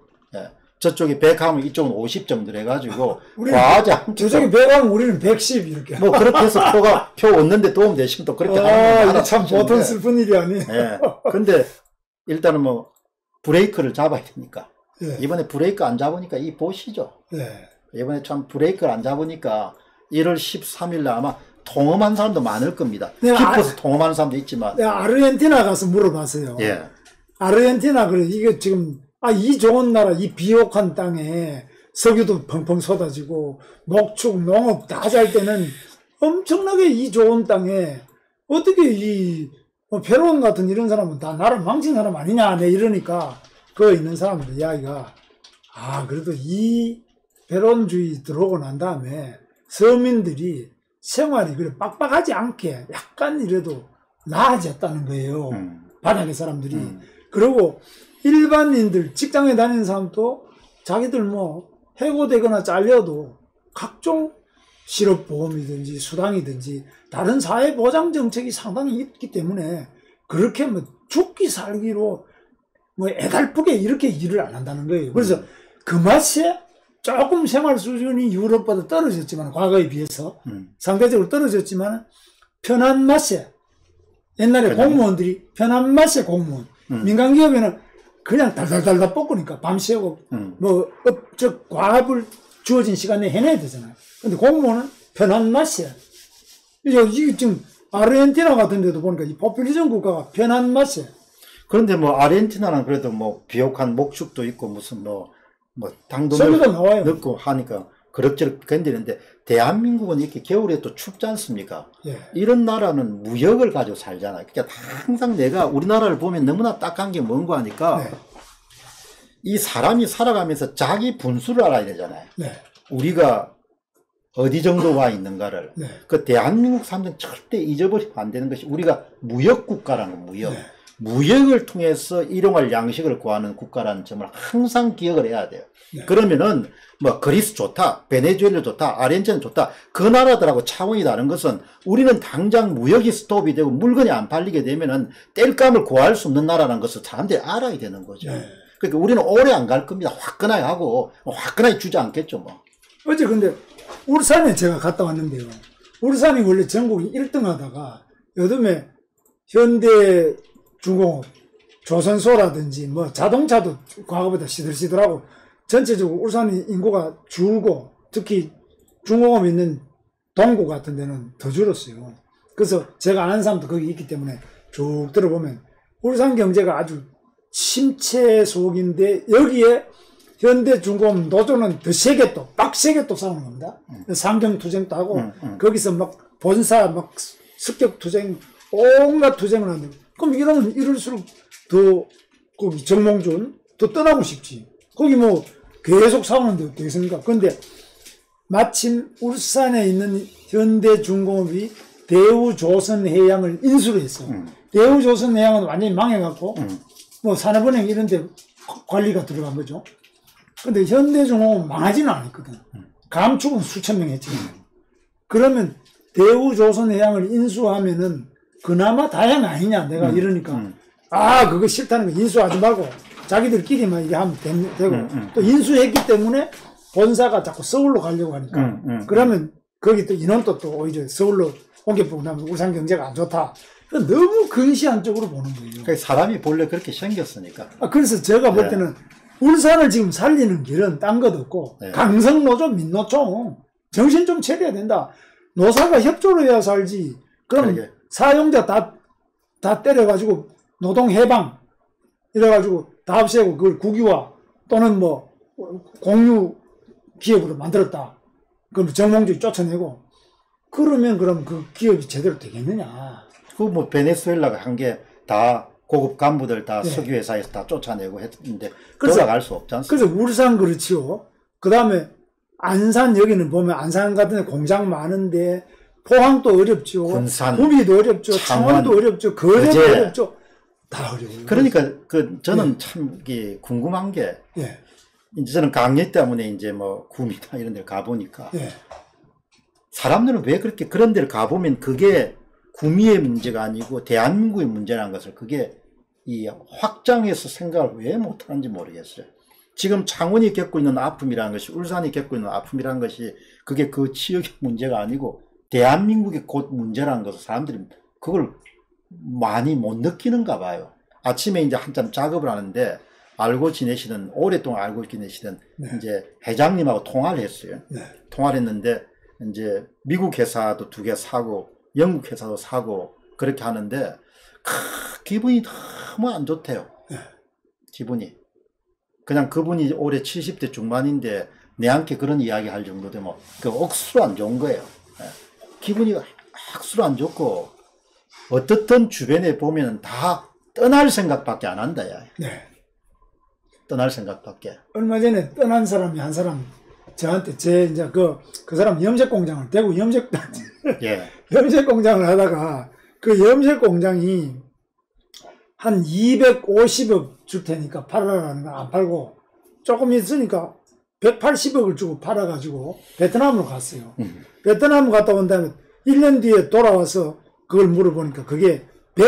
저쪽이 100 하면 이쪽은 50 정도 해가지고 과하지 않죠. 저쪽이 100 하면 우리는 110 이렇게. 뭐 그렇게 해서 표 얻는데 도움 되시면 또 그렇게 하는 이게 참 보통 슬픈 일이 아니에요. 예. 근데 일단은 뭐 브레이크를 잡아야 되니까. 예. 이번에 브레이크 안 잡으니까 이 보시죠. 예. 이번에 참 브레이크를 안 잡으니까 1월 13일 날 아마 통험한 사람도 많을 겁니다. 기뻐서 통험하는 사람도 있지만. 내가 아르헨티나 가서 물어봤어요. 예. 아르헨티나 그래 이게 지금 이 좋은 나라 이 비옥한 땅에 석유도 펑펑 쏟아지고 목축 농업 다 잘 때는 엄청나게 이 좋은 땅에 어떻게 이 페론 같은 이런 사람은 다 나라 망친 사람 아니냐 내 이러니까 그 있는 사람들 이야기가 그래도 이 페론주의 들어오고 난 다음에 서민들이 생활이 그래 빡빡하지 않게 약간 이래도 나아졌다는 거예요. 바닥의 사람들이. 그리고 일반인들 직장에 다니는 사람도 자기들 뭐 해고되거나 잘려도 각종 실업보험이든지 수당이든지 다른 사회보장 정책이 상당히 있기 때문에 그렇게 뭐 죽기 살기로 뭐 애달프게 이렇게 일을 안 한다는 거예요. 그래서 그 맛에 조금 생활 수준이 유럽보다 떨어졌지만 과거에 비해서 상대적으로 떨어졌지만 편한 맛에 옛날에 공무원들이 편한 맛에 공무원 민간기업에는 그냥 달달달달 볶으니까 밤 새고 뭐 업적 과업을 주어진 시간에 해내야 되잖아요. 근데 공무원은 편한 맛에 이게 지금 아르헨티나 같은 데도 보니까 이 포퓰리즘 국가가 편한 맛에. 그런데 뭐 아르헨티나는 그래도 뭐 비옥한 목축도 있고 무슨 뭐 당도 넣고 하니까 그럭저럭 견디는데 대한민국은 이렇게 겨울에 또 춥지 않습니까? 예. 이런 나라는 무역을 가지고 살잖아요. 그러니까 항상 내가 우리나라를 보면 너무나 딱한 게 뭔가 하니까 네. 이 사람이 살아가면서 자기 분수를 알아야 되잖아요. 네. 우리가 어디 정도 와 있는가를 네. 그 대한민국 사람들은 절대 잊어버리면 안 되는 것이 우리가 무역국가라는 무역. 네. 무역을 통해서 일용할 양식을 구하는 국가라는 점을 항상 기억을 해야 돼요. 네. 그러면은 뭐 그리스 좋다, 베네수엘라 좋다, 아르헨티나 좋다. 그 나라들하고 차원이 다른 것은 우리는 당장 무역이 스톱이 되고 물건이 안 팔리게 되면은 땔감을 구할 수 없는 나라라는 것을 사람들이 알아야 되는 거죠. 네. 그러니까 우리는 오래 안 갈 겁니다. 화끈하게 하고 화끈하게 주지 않겠죠 뭐. 어제 근데 울산에 제가 갔다 왔는데요. 울산이 원래 전국 1등 하다가 요즘에 현대중공업, 조선소라든지 뭐 자동차도 과거보다 시들시들하고 전체적으로 울산의 인구가 줄고 특히 중공업 있는 동구 같은 데는 더 줄었어요. 그래서 제가 아는 사람도 거기 있기 때문에 쭉 들어보면 울산 경제가 아주 침체 속인데 여기에 현대중공업 노조는 더 세게 또 빡세게 또 싸우는 겁니다. 상경투쟁도 하고 거기서 막 본사 막 습격투쟁 온갖 투쟁을 하는데 그럼 이러면 이럴수록 더 거기 정몽준 더 떠나고 싶지. 거기 뭐 계속 싸우는데 어떻겠습니까? 그런데 마침 울산에 있는 현대중공업이 대우조선해양을 인수를 했어. 대우조선해양은 완전히 망해갖고 뭐 산업은행 이런 데 관리가 들어간 거죠. 근데 현대중공업은 망하지는 않았거든. 감축은 수천 명 했지. 그러면 대우조선해양을 인수하면은 그나마 다행 아니냐 내가 이러니까 아 그거 싫다는 거 인수하지 말고 자기들끼리만 이게 하면 되고 또 인수했기 때문에 본사가 자꾸 서울로 가려고 하니까 그러면 거기 또 인원도 또 오히려 서울로 옮겨보고 나면 울산 경제가 안 좋다. 너무 근시안적으로 보는 거예요. 그러니까 사람이 본래 그렇게 생겼으니까. 그래서 제가 볼 때는 울산을 지금 살리는 길은 딴 것 없고 강성노조, 민노총 정신 좀 차려야 된다. 노사가 협조를 해야 살지. 그럼 그러게. 사용자 다 때려가지고 노동 해방 이래가지고 다 없애고 그걸 국유화 또는 뭐 공유 기업으로 만들었다. 그럼 정몽주의 쫓아내고 그러면 그럼 그 기업이 제대로 되겠느냐. 그 뭐 베네수엘라가 한 게 다 고급 간부들 다 석유회사에서 다 쫓아내고 했는데 돌아갈 수 없지 않습니까? 그래서 울산 그렇지요. 그 다음에 안산 여기는 보면 안산 같은 데 공장 많은데 포항도 어렵죠. 군산, 구미도 어렵죠. 창원도 어렵죠. 거제도 어렵죠. 다 어려워요. 그러니까 저는 참 이게 궁금한 게 이제 저는 강의 때문에 이제 뭐 구미나 이런 데를 가보니까 사람들은 왜 그렇게 그런 데를 가보면 그게 구미의 문제가 아니고 대한민국의 문제라는 것을 그게 이 확장해서 생각을 왜 못하는지 모르겠어요. 지금 창원이 겪고 있는 아픔이라는 것이 울산이 겪고 있는 아픔이라는 것이 그게 그 지역의 문제가 아니고 대한민국의 곧 문제라는 것을 사람들이 그걸 많이 못 느끼는가 봐요. 아침에 이제 한참 작업을 하는데 알고 지내시던 오랫동안 알고 지내시던 이제 회장님하고 통화를 했어요. 통화를 했는데 이제 미국 회사도 2개 사고 영국 회사도 사고 그렇게 하는데 기분이 너무 안 좋대요. 기분이. 그냥 그분이 올해 70대 중반인데 내한테 그런 이야기 할 정도 되면 그 억수로 안 좋은 거예요. 기분이 억수로 안 좋고 어떻든 주변에 보면 다 떠날 생각밖에 안 한다. 야. 떠날 생각밖에. 얼마 전에 떠난 사람이 한 사람 저한테 이제 그 사람 염색 공장을 대구 염색 염색 공장을 하다가 그 염색 공장이 한 250억 줄 테니까 팔아라는 거 안 팔고 조금 있으니까 180억을 주고 팔아가지고 베트남으로 갔어요. 베트남 갔다 온 다음에 1년 뒤에 돌아와서 그걸 물어보니까 그게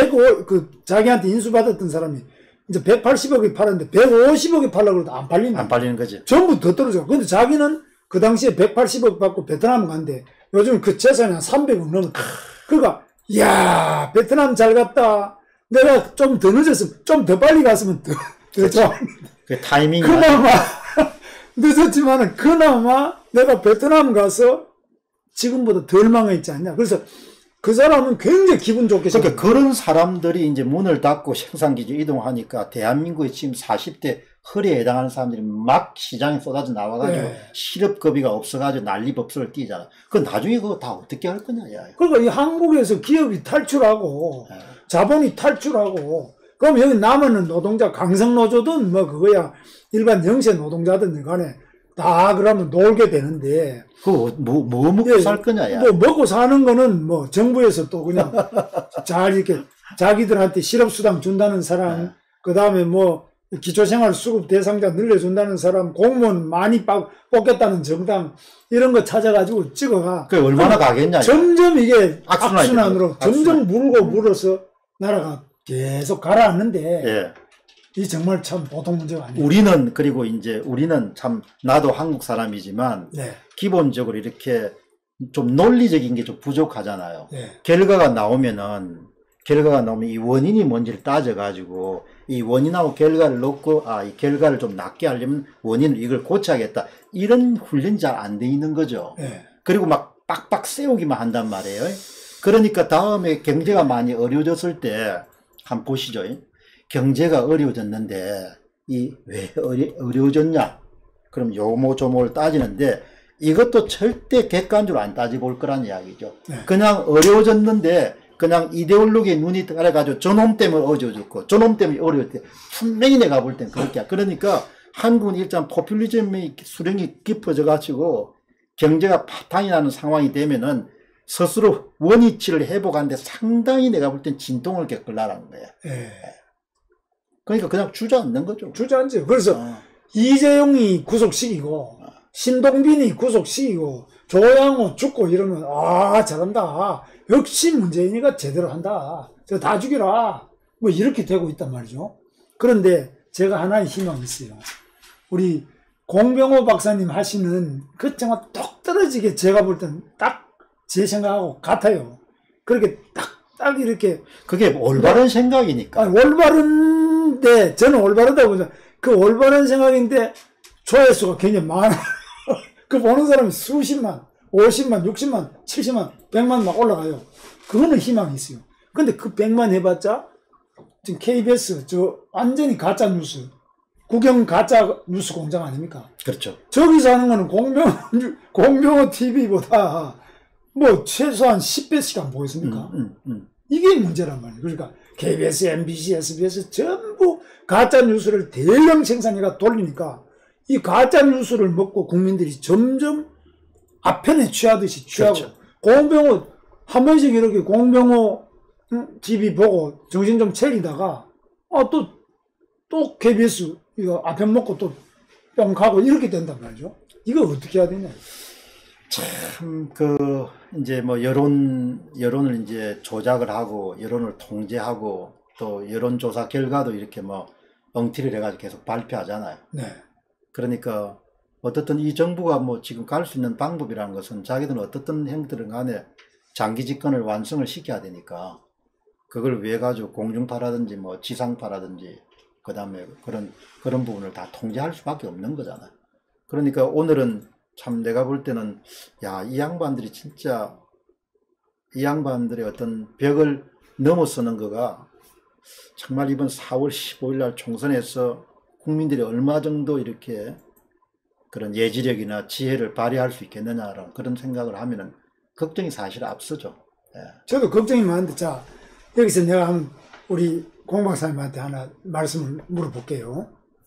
자기한테 인수받았던 사람이 이제 180억에 팔았는데 150억에 팔려고 해도 안 팔린다. 안 팔리는 거지. 전부 더 떨어져. 근데 자기는 그 당시에 180억 받고 베트남 간데 요즘 그 재산이 한 300억 넘었다. 그러니까 야 베트남 잘 갔다. 내가 좀 더 늦었으면 좀 더 빨리 갔으면 더 좋아. 그 타이밍이 그나마 늦었지만은 그나마 내가 베트남 가서 지금보다 덜 망했지 않냐. 그래서 그 사람은 굉장히 기분 좋게 그러니까 그런 사람들이 이제 문을 닫고 생산기지 이동하니까 대한민국의 지금 40대 허리에 해당하는 사람들이 막 시장에 쏟아져 나와가지고 실업급여가 없어가지고 난리법석을 띄잖아. 그건 나중에 그거 다 어떻게 할 거냐. 야. 그러니까 이 한국에서 기업이 탈출하고 자본이 탈출하고 그럼 여기 남은 노동자 강성노조든 뭐 그거야 일반 영세 노동자든 간에 다 그러면 놀게 되는데. 그거 뭐 먹고 살 거냐, 야. 뭐 먹고 사는 거는 뭐 정부에서 또 그냥 잘 이렇게 자기들한테 실업수당 준다는 사람, 네. 그 다음에 뭐 기초생활수급 대상자 늘려준다는 사람, 공무원 많이 뽑겠다는 정당, 이런 거 찾아가지고 찍어가. 그게 얼마나 가겠냐. 점점 이게 악순환으로 악순환. 점점 물어서 나라가 계속 가라앉는데, 예. 이 정말 참 보통 문제가 아니에요. 우리는 참, 나도 한국 사람이지만, 네. 기본적으로 이렇게 좀 논리적인 게 좀 부족하잖아요. 네. 결과가 나오면 이 원인이 뭔지를 따져가지고, 이 원인하고 결과를 놓고, 이 결과를 좀 낫게 하려면 원인을 이걸 고쳐야겠다. 이런 훈련이 잘 안 돼 있는 거죠. 네. 그리고 막 빡빡 세우기만 한단 말이에요. 그러니까 다음에 경제가 많이 어려워졌을 때, 한번 보시죠. 경제가 어려워졌는데, 왜 어려워졌냐? 그럼 요모조모를 따지는데, 이것도 절대 객관적으로 안 따져볼 거란 이야기죠. 네. 그냥 어려워졌는데, 그냥 이데올로기에 눈이 가려가지고 저놈 때문에 어려워졌고, 저놈 때문에 어려웠대. 분명히 내가 볼 땐 그렇게. 그러니까 한국은 일단 포퓰리즘의 수령이 깊어져가지고, 경제가 파탄이 나는 상황이 되면은, 스스로 원위치를 회복하는데 상당히 내가 볼 땐 진통을 겪을 나라는 거예요. 네. 그러니까 그냥 주저앉는 거죠. 주저앉아요. 그래서 이재용이 구속시키고 신동빈이 구속시키고 조양호 죽고 이러면 잘한다. 역시 문재인이가 제대로 한다. 저 다 죽여라. 뭐 이렇게 되고 있단 말이죠. 그런데 제가 하나의 희망이 있어요. 우리 공병호 박사님 하시는 그 정말 똑 떨어지게 제가 볼 땐 딱 제 생각하고 같아요. 그렇게 딱 이렇게. 그게 올바른 생각이니까. 올바른데, 저는 올바르다고 보죠. 그 올바른 생각인데, 조회수가 굉장히 많아. 그 보는 사람이 수십만, 50만, 60만, 70만, 100만 막 올라가요. 그거는 희망이 있어요. 근데 그 100만 해봤자, 지금 KBS, 완전히 가짜 뉴스, 국영 가짜 뉴스 공장 아닙니까? 그렇죠. 저기서 하는 거는 공병호 TV보다 뭐 최소한 10배씩 안 보겠습니까? 이게 문제란 말이에요. 그러니까 KBS, MBC, SBS 전부 가짜 뉴스를 대량 생산해가 돌리니까 이 가짜 뉴스를 먹고 국민들이 점점 앞편에 취하듯이 취하고. 그렇죠. 공병호 한 번씩 이렇게 공병호 TV 보고 정신 좀 차리다가 또 KBS 이거 앞편 먹고 또 뿅 가고 이렇게 된단 말이죠. 이거 어떻게 해야 되냐? 참, 이제 뭐 여론을 이제 조작을 하고, 여론을 통제하고, 또 여론조사 결과도 이렇게 뭐 엉터리를 해가지고 계속 발표하잖아요. 네. 그러니까, 어떻든 이 정부가 뭐 지금 갈 수 있는 방법이라는 것은 자기들은 어떻든 형태든 간에 장기 집권을 완성을 시켜야 되니까, 그걸 위해 가지고 공중파라든지 뭐 지상파라든지, 그 다음에 그런 부분을 다 통제할 수밖에 없는 거잖아요. 그러니까 오늘은 참 내가 볼 때는 이 양반들이 진짜 이 양반들의 어떤 벽을 넘어서는 거가 정말 이번 4월 15일 날 총선에서 국민들이 얼마 정도 이렇게 그런 예지력이나 지혜를 발휘할 수 있겠느냐라는 그런 생각을 하면은 걱정이 사실 앞서죠. 예. 저도 걱정이 많은데, 여기서 내가 우리 공 박사님한테 하나 말씀을 물어볼게요.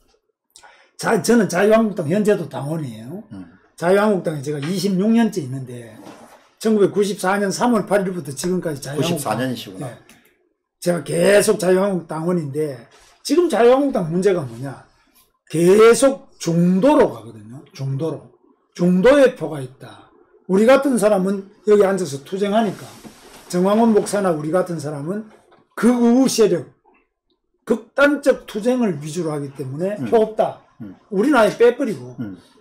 저는 자유한국당 현재도 당원이에요. 자유한국당에 제가 26년째 있는데 1994년 3월 8일부터 지금까지 자유한국당 94년이시구나. 네. 제가 계속 자유한국당 당원인데 지금 자유한국당 문제가 뭐냐? 계속 중도로 가거든요. 중도의 표가 있다. 우리 같은 사람은 여기 앉아서 투쟁하니까 정황원 목사나 우리 같은 사람은 극우 세력, 극단적 투쟁을 위주로 하기 때문에 표 없다. 우리는 아예 빼버리고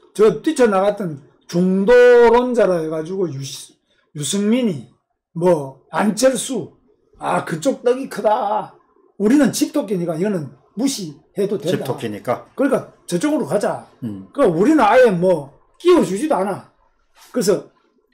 뛰쳐나갔던 중도론자라 해가지고 유승민이 뭐 안철수 그쪽 떡이 크다. 우리는 집토끼니까 이거는 무시해도 된다. 집토끼니까. 그러니까 저쪽으로 가자. 그러니까 우리는 아예 뭐 끼워주지도 않아. 그래서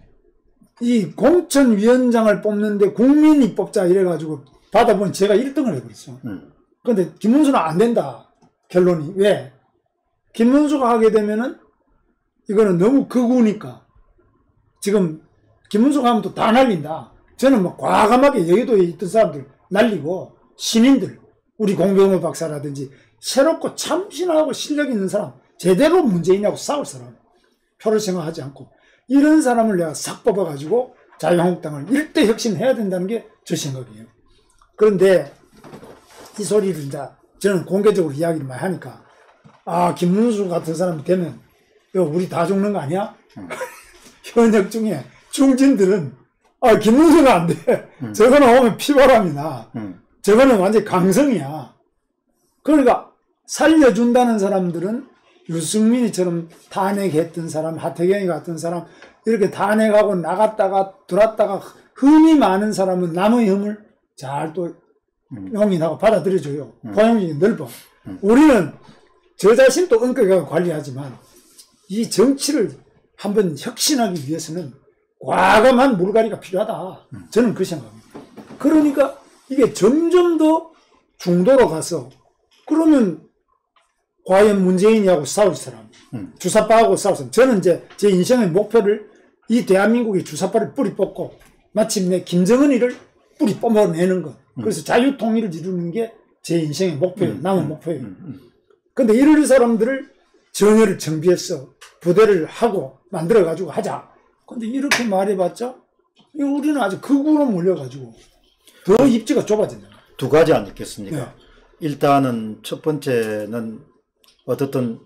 이 공천위원장을 뽑는데 국민이 뽑자 이래가지고 받아보니 제가 1등을 해버렸어. 그런데 김문수는 안 된다. 결론이. 왜? 김문수가 하게 되면은 이거는 너무 극우니까. 지금 김문수가 하면 또 다 날린다. 저는 뭐 과감하게 여의도에 있던 사람들 날리고 시민들, 우리 공병호 박사라든지 새롭고 참신하고 실력 있는 사람, 제대로 문재인하고 싸울 사람 표를 생각하지 않고 이런 사람을 내가 싹 뽑아가지고 자유한국당을 일대 혁신해야 된다는 게 저 생각이에요. 그런데 이 소리를 이제 저는 공개적으로 이야기를 많이 하니까 김문수 같은 사람이 되면 우리 다 죽는 거 아니야? 현역 중에 중진들은 김문수가 안 돼. 저거는 오면 피바람이 나. 저거는 완전히 강성이야. 그러니까 살려준다는 사람들은 유승민이처럼 탄핵했던 사람, 하태경이 같은 사람 이렇게 탄핵하고 나갔다가 들어왔다가 흠이 많은 사람은 남의 흠을 잘 또 용인하고 받아들여줘요. 포용력이 넓어. 우리는 저 자신도 엄격하게 관리하지만 이 정치를 한번 혁신하기 위해서는 과감한 물갈이가 필요하다. 저는 그 생각입니다. 그러니까 이게 점점 더 중도로 가서 그러면 과연 문재인이하고 싸울 사람, 주사파하고 싸울 사람. 저는 이제 제 인생의 목표를 이 대한민국의 주사파를 뿌리 뽑고 마침내 김정은이를 뿌리 뽑아내는 것. 그래서 자유통일을 이루는 게 제 인생의 목표예요. 남은 목표예요. 근데 이럴 사람들을 정예를 정비해서 부대를 하고 만들어가지고 하자. 근데 이렇게 말해봤자 우리는 아주 극우로 몰려가지고 더 입지가 좁아진다. 두 가지 아니겠습니까? 네. 일단은 첫 번째는 어떻든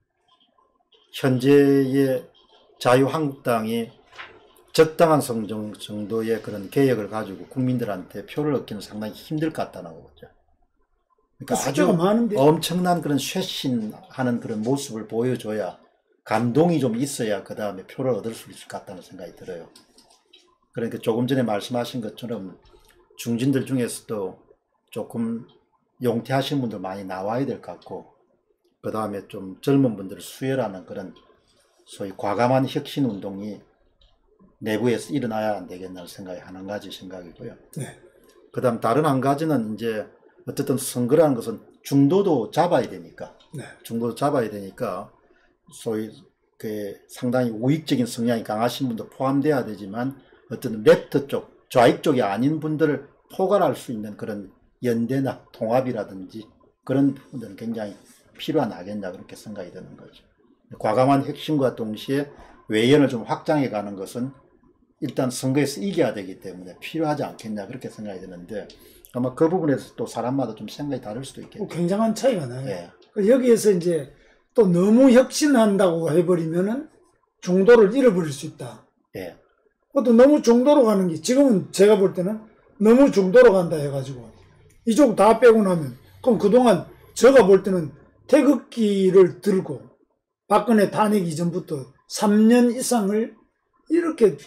현재의 자유한국당이 적당한 성정 정도의 그런 개혁을 가지고 국민들한테 표를 얻기는 상당히 힘들 것 같다는 거죠. 그러니까 아주 많은데. 엄청난 그런 쇄신하는 그런 모습을 보여줘야 감동이 좀 있어야 그 다음에 표를 얻을 수 있을 것 같다는 생각이 들어요. 그러니까 조금 전에 말씀하신 것처럼 중진들 중에서도 조금 용퇴하신 분들 많이 나와야 될 것 같고 그 다음에 좀 젊은 분들을 수혈하는 그런 소위 과감한 혁신 운동이 내부에서 일어나야 안 되겠나 생각이 한 가지 생각이고요. 네. 그 다음 다른 한 가지는 이제 어쨌든 선거라는 것은 중도도 잡아야 되니까 네. 중도도 잡아야 되니까 소위 그 상당히 우익적인 성향이 강하신 분도 포함돼야 되지만 어떤 랩트 쪽, 좌익 쪽이 아닌 분들을 포괄할 수 있는 그런 연대나 통합이라든지 그런 부분들은 굉장히 필요하겠냐 그렇게 생각이 드는 거죠. 과감한 혁신과 동시에 외연을 좀 확장해 가는 것은 일단 선거에서 이겨야 되기 때문에 필요하지 않겠냐 그렇게 생각이 드는데 아마 그 부분에서 또 사람마다 좀 생각이 다를 수도 있겠죠. 굉장한 차이가 나요. 예. 여기에서 이제 또 너무 혁신한다고 해버리면은 중도를 잃어버릴 수 있다. 예. 또 너무 중도로 가는 게 지금은 제가 볼 때는 너무 중도로 간다 해가지고 이쪽 다 빼고 나면 그럼 그동안 제가 볼 때는 태극기를 들고 박근혜 탄핵 이전부터 3년 이상을 이렇게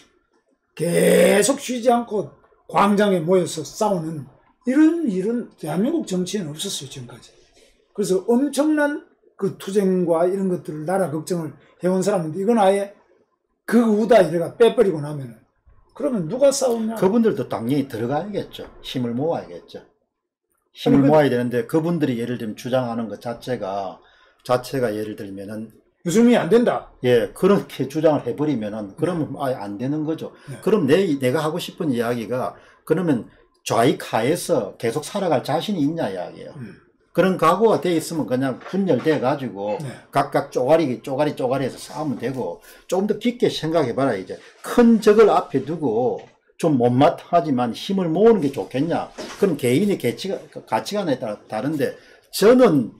계속 쉬지 않고 광장에 모여서 싸우는 이런 일은 대한민국 정치에는 없었어요, 지금까지. 그래서 엄청난 그 투쟁과 이런 것들을 나라 걱정을 해온 사람인데 이건 아예 극우다 이래가 빼버리고 나면은 그러면 누가 싸우냐? 그분들도 당연히 들어가야겠죠. 힘을 모아야겠죠. 힘을 모아야 되는데 그분들이 예를 들면 주장하는 것 자체가 예를 들면은 유승민이 안 된다. 예, 그렇게 주장을 해버리면은 그러면 아예 안 되는 거죠. 그럼 내가 하고 싶은 이야기가 그러면 좌익하에서 계속 살아갈 자신이 있냐 이야기예요. 그런 각오가 돼 있으면 그냥 분열돼 가지고 각각 쪼가리해서 싸우면 되고 조금 더 깊게 생각해 봐라. 이제 큰 적을 앞에 두고 좀 못마땅하지만 힘을 모으는 게 좋겠냐. 그럼 개인의 가치관에 따라 다른데 저는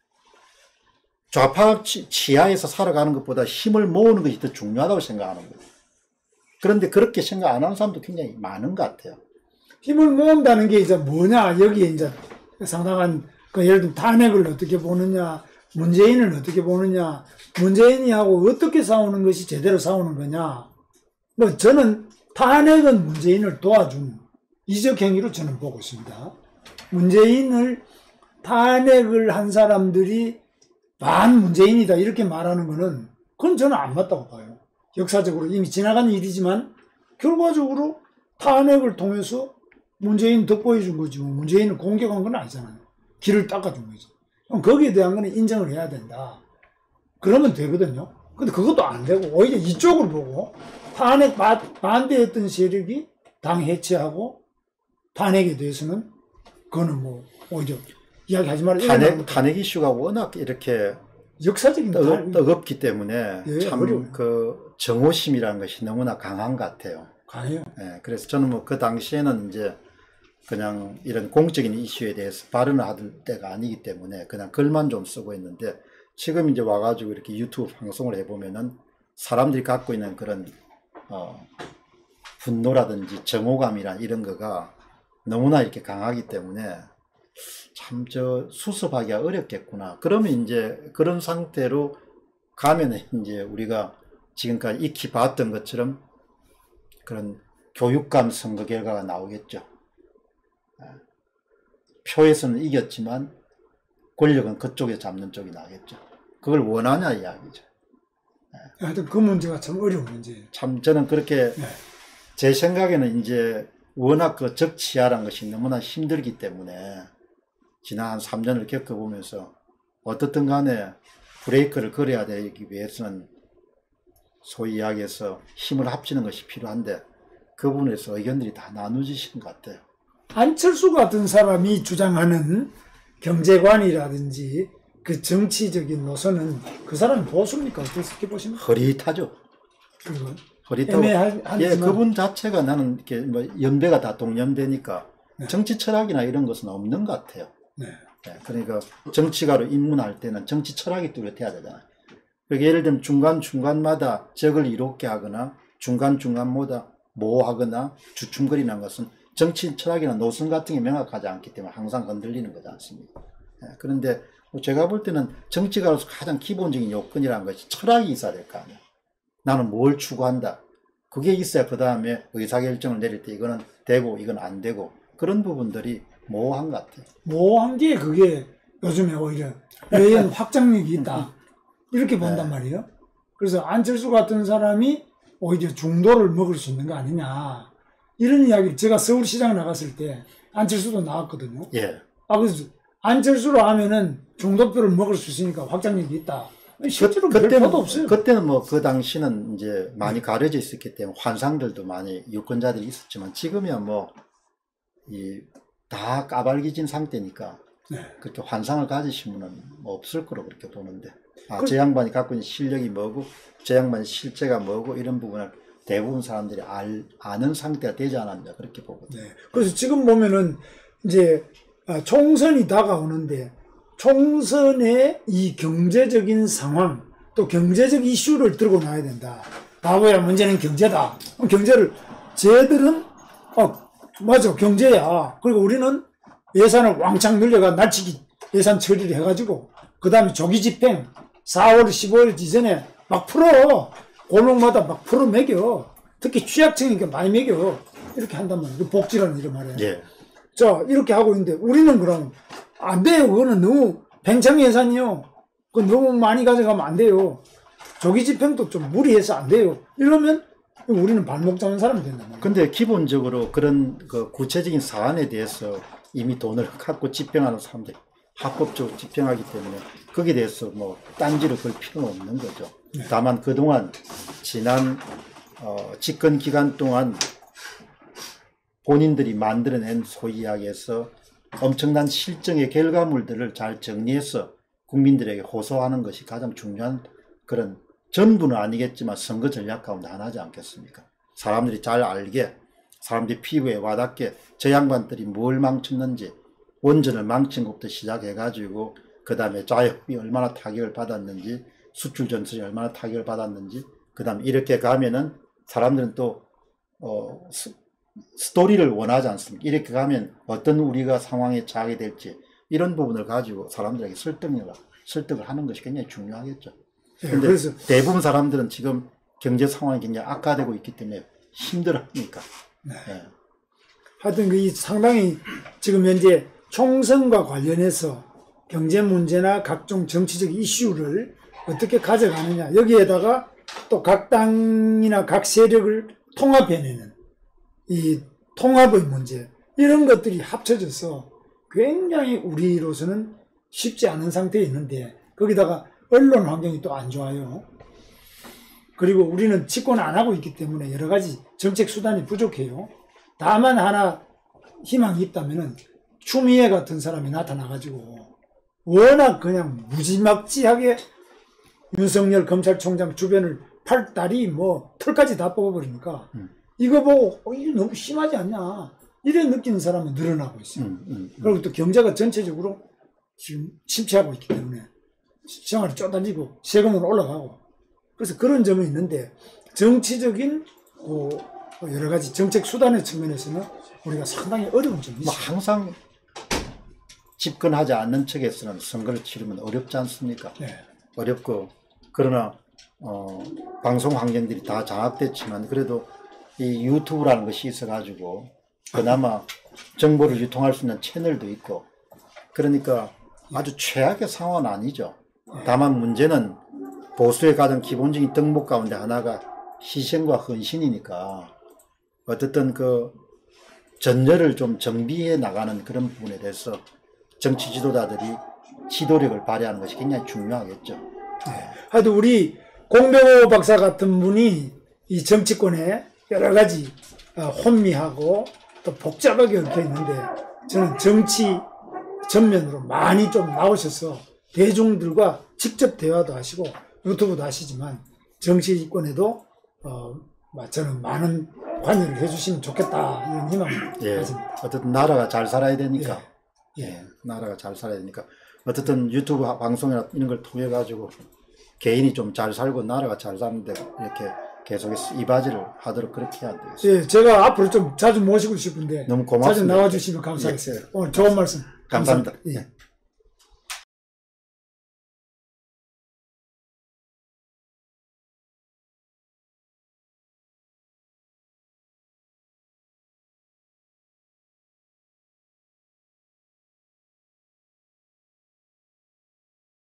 좌파 치하에서 살아가는 것보다 힘을 모으는 것이 더 중요하다고 생각하는 거예요. 그런데 그렇게 생각 안 하는 사람도 굉장히 많은 것 같아요. 힘을 모은다는 게 이제 뭐냐, 여기에 이제 상당한, 예를 들면 탄핵을 어떻게 보느냐, 문재인을 어떻게 보느냐, 문재인이하고 어떻게 싸우는 것이 제대로 싸우는 거냐. 뭐 저는 탄핵은 문재인을 도와준 이적 행위로 저는 보고 있습니다. 문재인을 탄핵을 한 사람들이 반 문재인이다 이렇게 말하는 거는 그건 저는 안 맞다고 봐요. 역사적으로 이미 지나간 일이지만 결과적으로 탄핵을 통해서 문재인 덕보해 준 거지 뭐 문재인을 공격한 건 아니잖아요. 길을 닦아준 거지. 그럼 거기에 대한 거는 인정을 해야 된다. 그러면 되거든요. 근데 그것도 안 되고 오히려 이쪽을 보고 탄핵 반대했던 세력이 당 해체하고 탄핵에 대해서는 그거는 뭐 오히려 이야기하지 말아요. 탄핵 이슈가 워낙 이렇게 역사적인 뜨겁기 때문에 예, 참 어려워요. 그 정오심이라는 것이 너무나 강한 것 같아요. 강해요. 예, 그래서 저는 뭐 그 당시에는 이제 그냥 이런 공적인 이슈에 대해서 발언을 하던 때가 아니기 때문에 그냥 글만 좀 쓰고 있는데, 지금 이제 와가지고 이렇게 유튜브 방송을 해보면은 사람들이 갖고 있는 그런 분노라든지 정오감이란 이런 거가 너무나 이렇게 강하기 때문에 참 수습하기가 어렵겠구나. 그러면 이제 그런 상태로 가면은 이제 우리가 지금까지 익히 봤던 것처럼 그런 교육감 선거 결과가 나오겠죠. 표에서는 이겼지만 권력은 그쪽에 잡는 쪽이 나겠죠. 그걸 원하냐 이야기죠. 하여튼 그 문제가 참 어려운 문제예요. 참 저는 그렇게 제 생각에는 이제 워낙 그 적치하라는 것이 너무나 힘들기 때문에 지난 한 3년을 겪어보면서 어떻든 간에 브레이크를 걸어야 되기 위해서는 소위 이야기해서 힘을 합치는 것이 필요한데 그 부분에서 의견들이 다 나누어지시는 것 같아요. 안철수 같은 사람이 주장하는 경제관이라든지 그 정치적인 노선은 그 사람이 보수입니까? 어떻게 보시면? 흐릿하죠. 흐릿하고. 애매하지만 예, 그분 자체가 나는 이렇게 뭐 연배가 다 동년배니까 정치 철학이나 이런 것은 없는 것 같아요. 네. 예, 그러니까 정치가로 입문할 때는 정치 철학이 뚜렷해야 되잖아요. 그러니까 예를 들면 중간중간마다 적을 이롭게 하거나 중간중간마다 모호하거나 주춤거리는 것은 정치 철학이나 노선 같은 게 명확하지 않기 때문에 항상 흔들리는 거지 않습니까? 예, 그런데 제가 볼 때는 정치가로서 가장 기본적인 요건이라는 것이 철학이 있어야 될 거 아니에요. 나는 뭘 추구한다. 그게 있어야 그 다음에 의사결정을 내릴 때 이거는 되고 이건 안 되고 그런 부분들이 모호한 것 같아요. 모호한 게 그게 요즘에 오히려 외연 확장력이 있다. 이렇게 본단 말이에요. 그래서 안철수 같은 사람이 오히려 중도를 먹을 수 있는 거 아니냐. 이런 이야기를 제가 서울시장 나갔을 때 안철수도 나왔거든요. 예. 그래서 안철수로 하면은 중도표를 먹을 수 있으니까 확장력이 있다. 실제로 별 표도 없어요. 그때는 뭐 그 당시는 이제 많이 가려져 있었기 때문에 환상들도 많이 유권자들이 있었지만 지금이야 뭐 다 까발겨진 상태니까 그렇게 환상을 가지신 분은 뭐 없을 거로 그렇게 보는데 저 양반이 갖고 있는 실력이 뭐고 저 양반의 실제가 뭐고 이런 부분을 대부분 사람들이 아는 상태가 되지 않았나 그렇게 보거든요. 네. 그래서 지금 보면은 이제 총선이 다가오는데 총선의 이 경제적인 상황 또 경제적 이슈를 들고 나와야 된다. 바보야 문제는 경제다. 경제를 쟤들은 맞아 경제야. 그리고 우리는 예산을 왕창 늘려가 날치기 예산 처리를 해가지고 그 다음에 조기 집행 4월 15일 이전에 막 풀어. 골목마다 막 풀어 매겨. 특히 취약층이니까 많이 매겨. 이렇게 한단 말이에요. 복지라는 이런 말이에요. 예. 자 이렇게 하고 있는데 우리는 그럼 안 돼요. 그거는 너무 팽창 예산이요. 그거 너무 많이 가져가면 안 돼요. 조기 집행도 좀 무리해서 안 돼요. 이러면 우리는 발목 잡는 사람이 된단 말이에요. 근데 기본적으로 그런 그 구체적인 사안에 대해서 이미 돈을 갖고 집행하는 사람들이 합법적으로 집행하기 때문에 거기에 대해서 뭐 딴지를 걸 필요는 없는 거죠. 다만 그동안 지난 집권 기간 동안 본인들이 만들어낸 소위 이야기해서 엄청난 실정의 결과물들을 잘 정리해서 국민들에게 호소하는 것이 가장 중요한 그런 전부는 아니겠지만 선거 전략 가운데 하나지 않겠습니까? 사람들이 잘 알게 사람들이 피부에 와닿게 저 양반들이 뭘 망쳤는지 원전을 망친 것부터 시작해가지고 그 다음에 자영업이 얼마나 타격을 받았는지 수출 전선이 얼마나 타격을 받았는지 그 다음에 이렇게 가면은 사람들은 또 스토리를 원하지 않습니까? 이렇게 가면 어떤 우리가 상황에 처하게 될지 이런 부분을 가지고 사람들에게 설득을 하는 것이 굉장히 중요하겠죠. 그런데 그래서 대부분 사람들은 지금 경제 상황이 굉장히 악화되고 있기 때문에 힘들어하니까. 네. 하여튼 이 상당히 지금 현재 총선과 관련해서 경제 문제나 각종 정치적 이슈를 어떻게 가져가느냐 여기에다가 또 각 당이나 각 세력을 통합해내는 이 통합의 문제 이런 것들이 합쳐져서 굉장히 우리로서는 쉽지 않은 상태에 있는데 거기다가 언론 환경이 또 안 좋아요. 그리고 우리는 집권 안 하고 있기 때문에 여러 가지 정책 수단이 부족해요. 다만 하나 희망이 있다면은 추미애 같은 사람이 나타나가지고 워낙 그냥 무지막지하게 윤석열 검찰총장 주변을 팔다리 뭐 털까지 다 뽑아버리니까 이거 보고 이게 너무 심하지 않냐 이래 느끼는 사람은 늘어나고 있어요. 그리고 또 경제가 전체적으로 지금 침체하고 있기 때문에 시장을 쪼달리고 세금은 올라가고 그래서 그런 점이 있는데 정치적인 여러 가지 정책 수단의 측면에서는 우리가 상당히 어려운 점이 뭐 있어요. 항상 집권하지 않는 측에서는 선거를 치르면 어렵지 않습니까? 네. 어렵고 그러나 방송 환경들이 다 장악됐지만 그래도 이 유튜브라는 것이 있어가지고 그나마 정보를 유통할 수 있는 채널도 있고 그러니까 아주 최악의 상황은 아니죠. 다만 문제는 보수의 가장 기본적인 덕목 가운데 하나가 희생과 헌신이니까 어떻든 그 전열을 좀 정비해 나가는 그런 부분에 대해서 정치 지도자들이 지도력을 발휘하는 것이 굉장히 중요하겠죠. 네. 하여튼 우리 공병호 박사 같은 분이 이 정치권에 여러 가지 혼미하고 또 복잡하게 얽혀 있는데 저는 정치 전면으로 많이 좀 나오셔서 대중들과 직접 대화도 하시고 유튜브도 하시지만 정치권에도 저는 많은 관여를 해주시면 좋겠다 이런 희망을 가집니다. 어쨌든 나라가 잘 살아야 되니까 예. 나라가 잘 살아야 되니까 어쨌든 유튜브 방송이나 이런 걸 통해 가지고 개인이 좀 잘 살고 나라가 잘 사는데 이렇게 계속해서 이바지를 하도록 그렇게 해야 되겠어요. 예, 제가 앞으로 좀 자주 모시고 싶은데 너무 고맙습니다. 자주 나와주시면 감사하겠어요. 오늘 좋은 말씀 감사합니다. 예.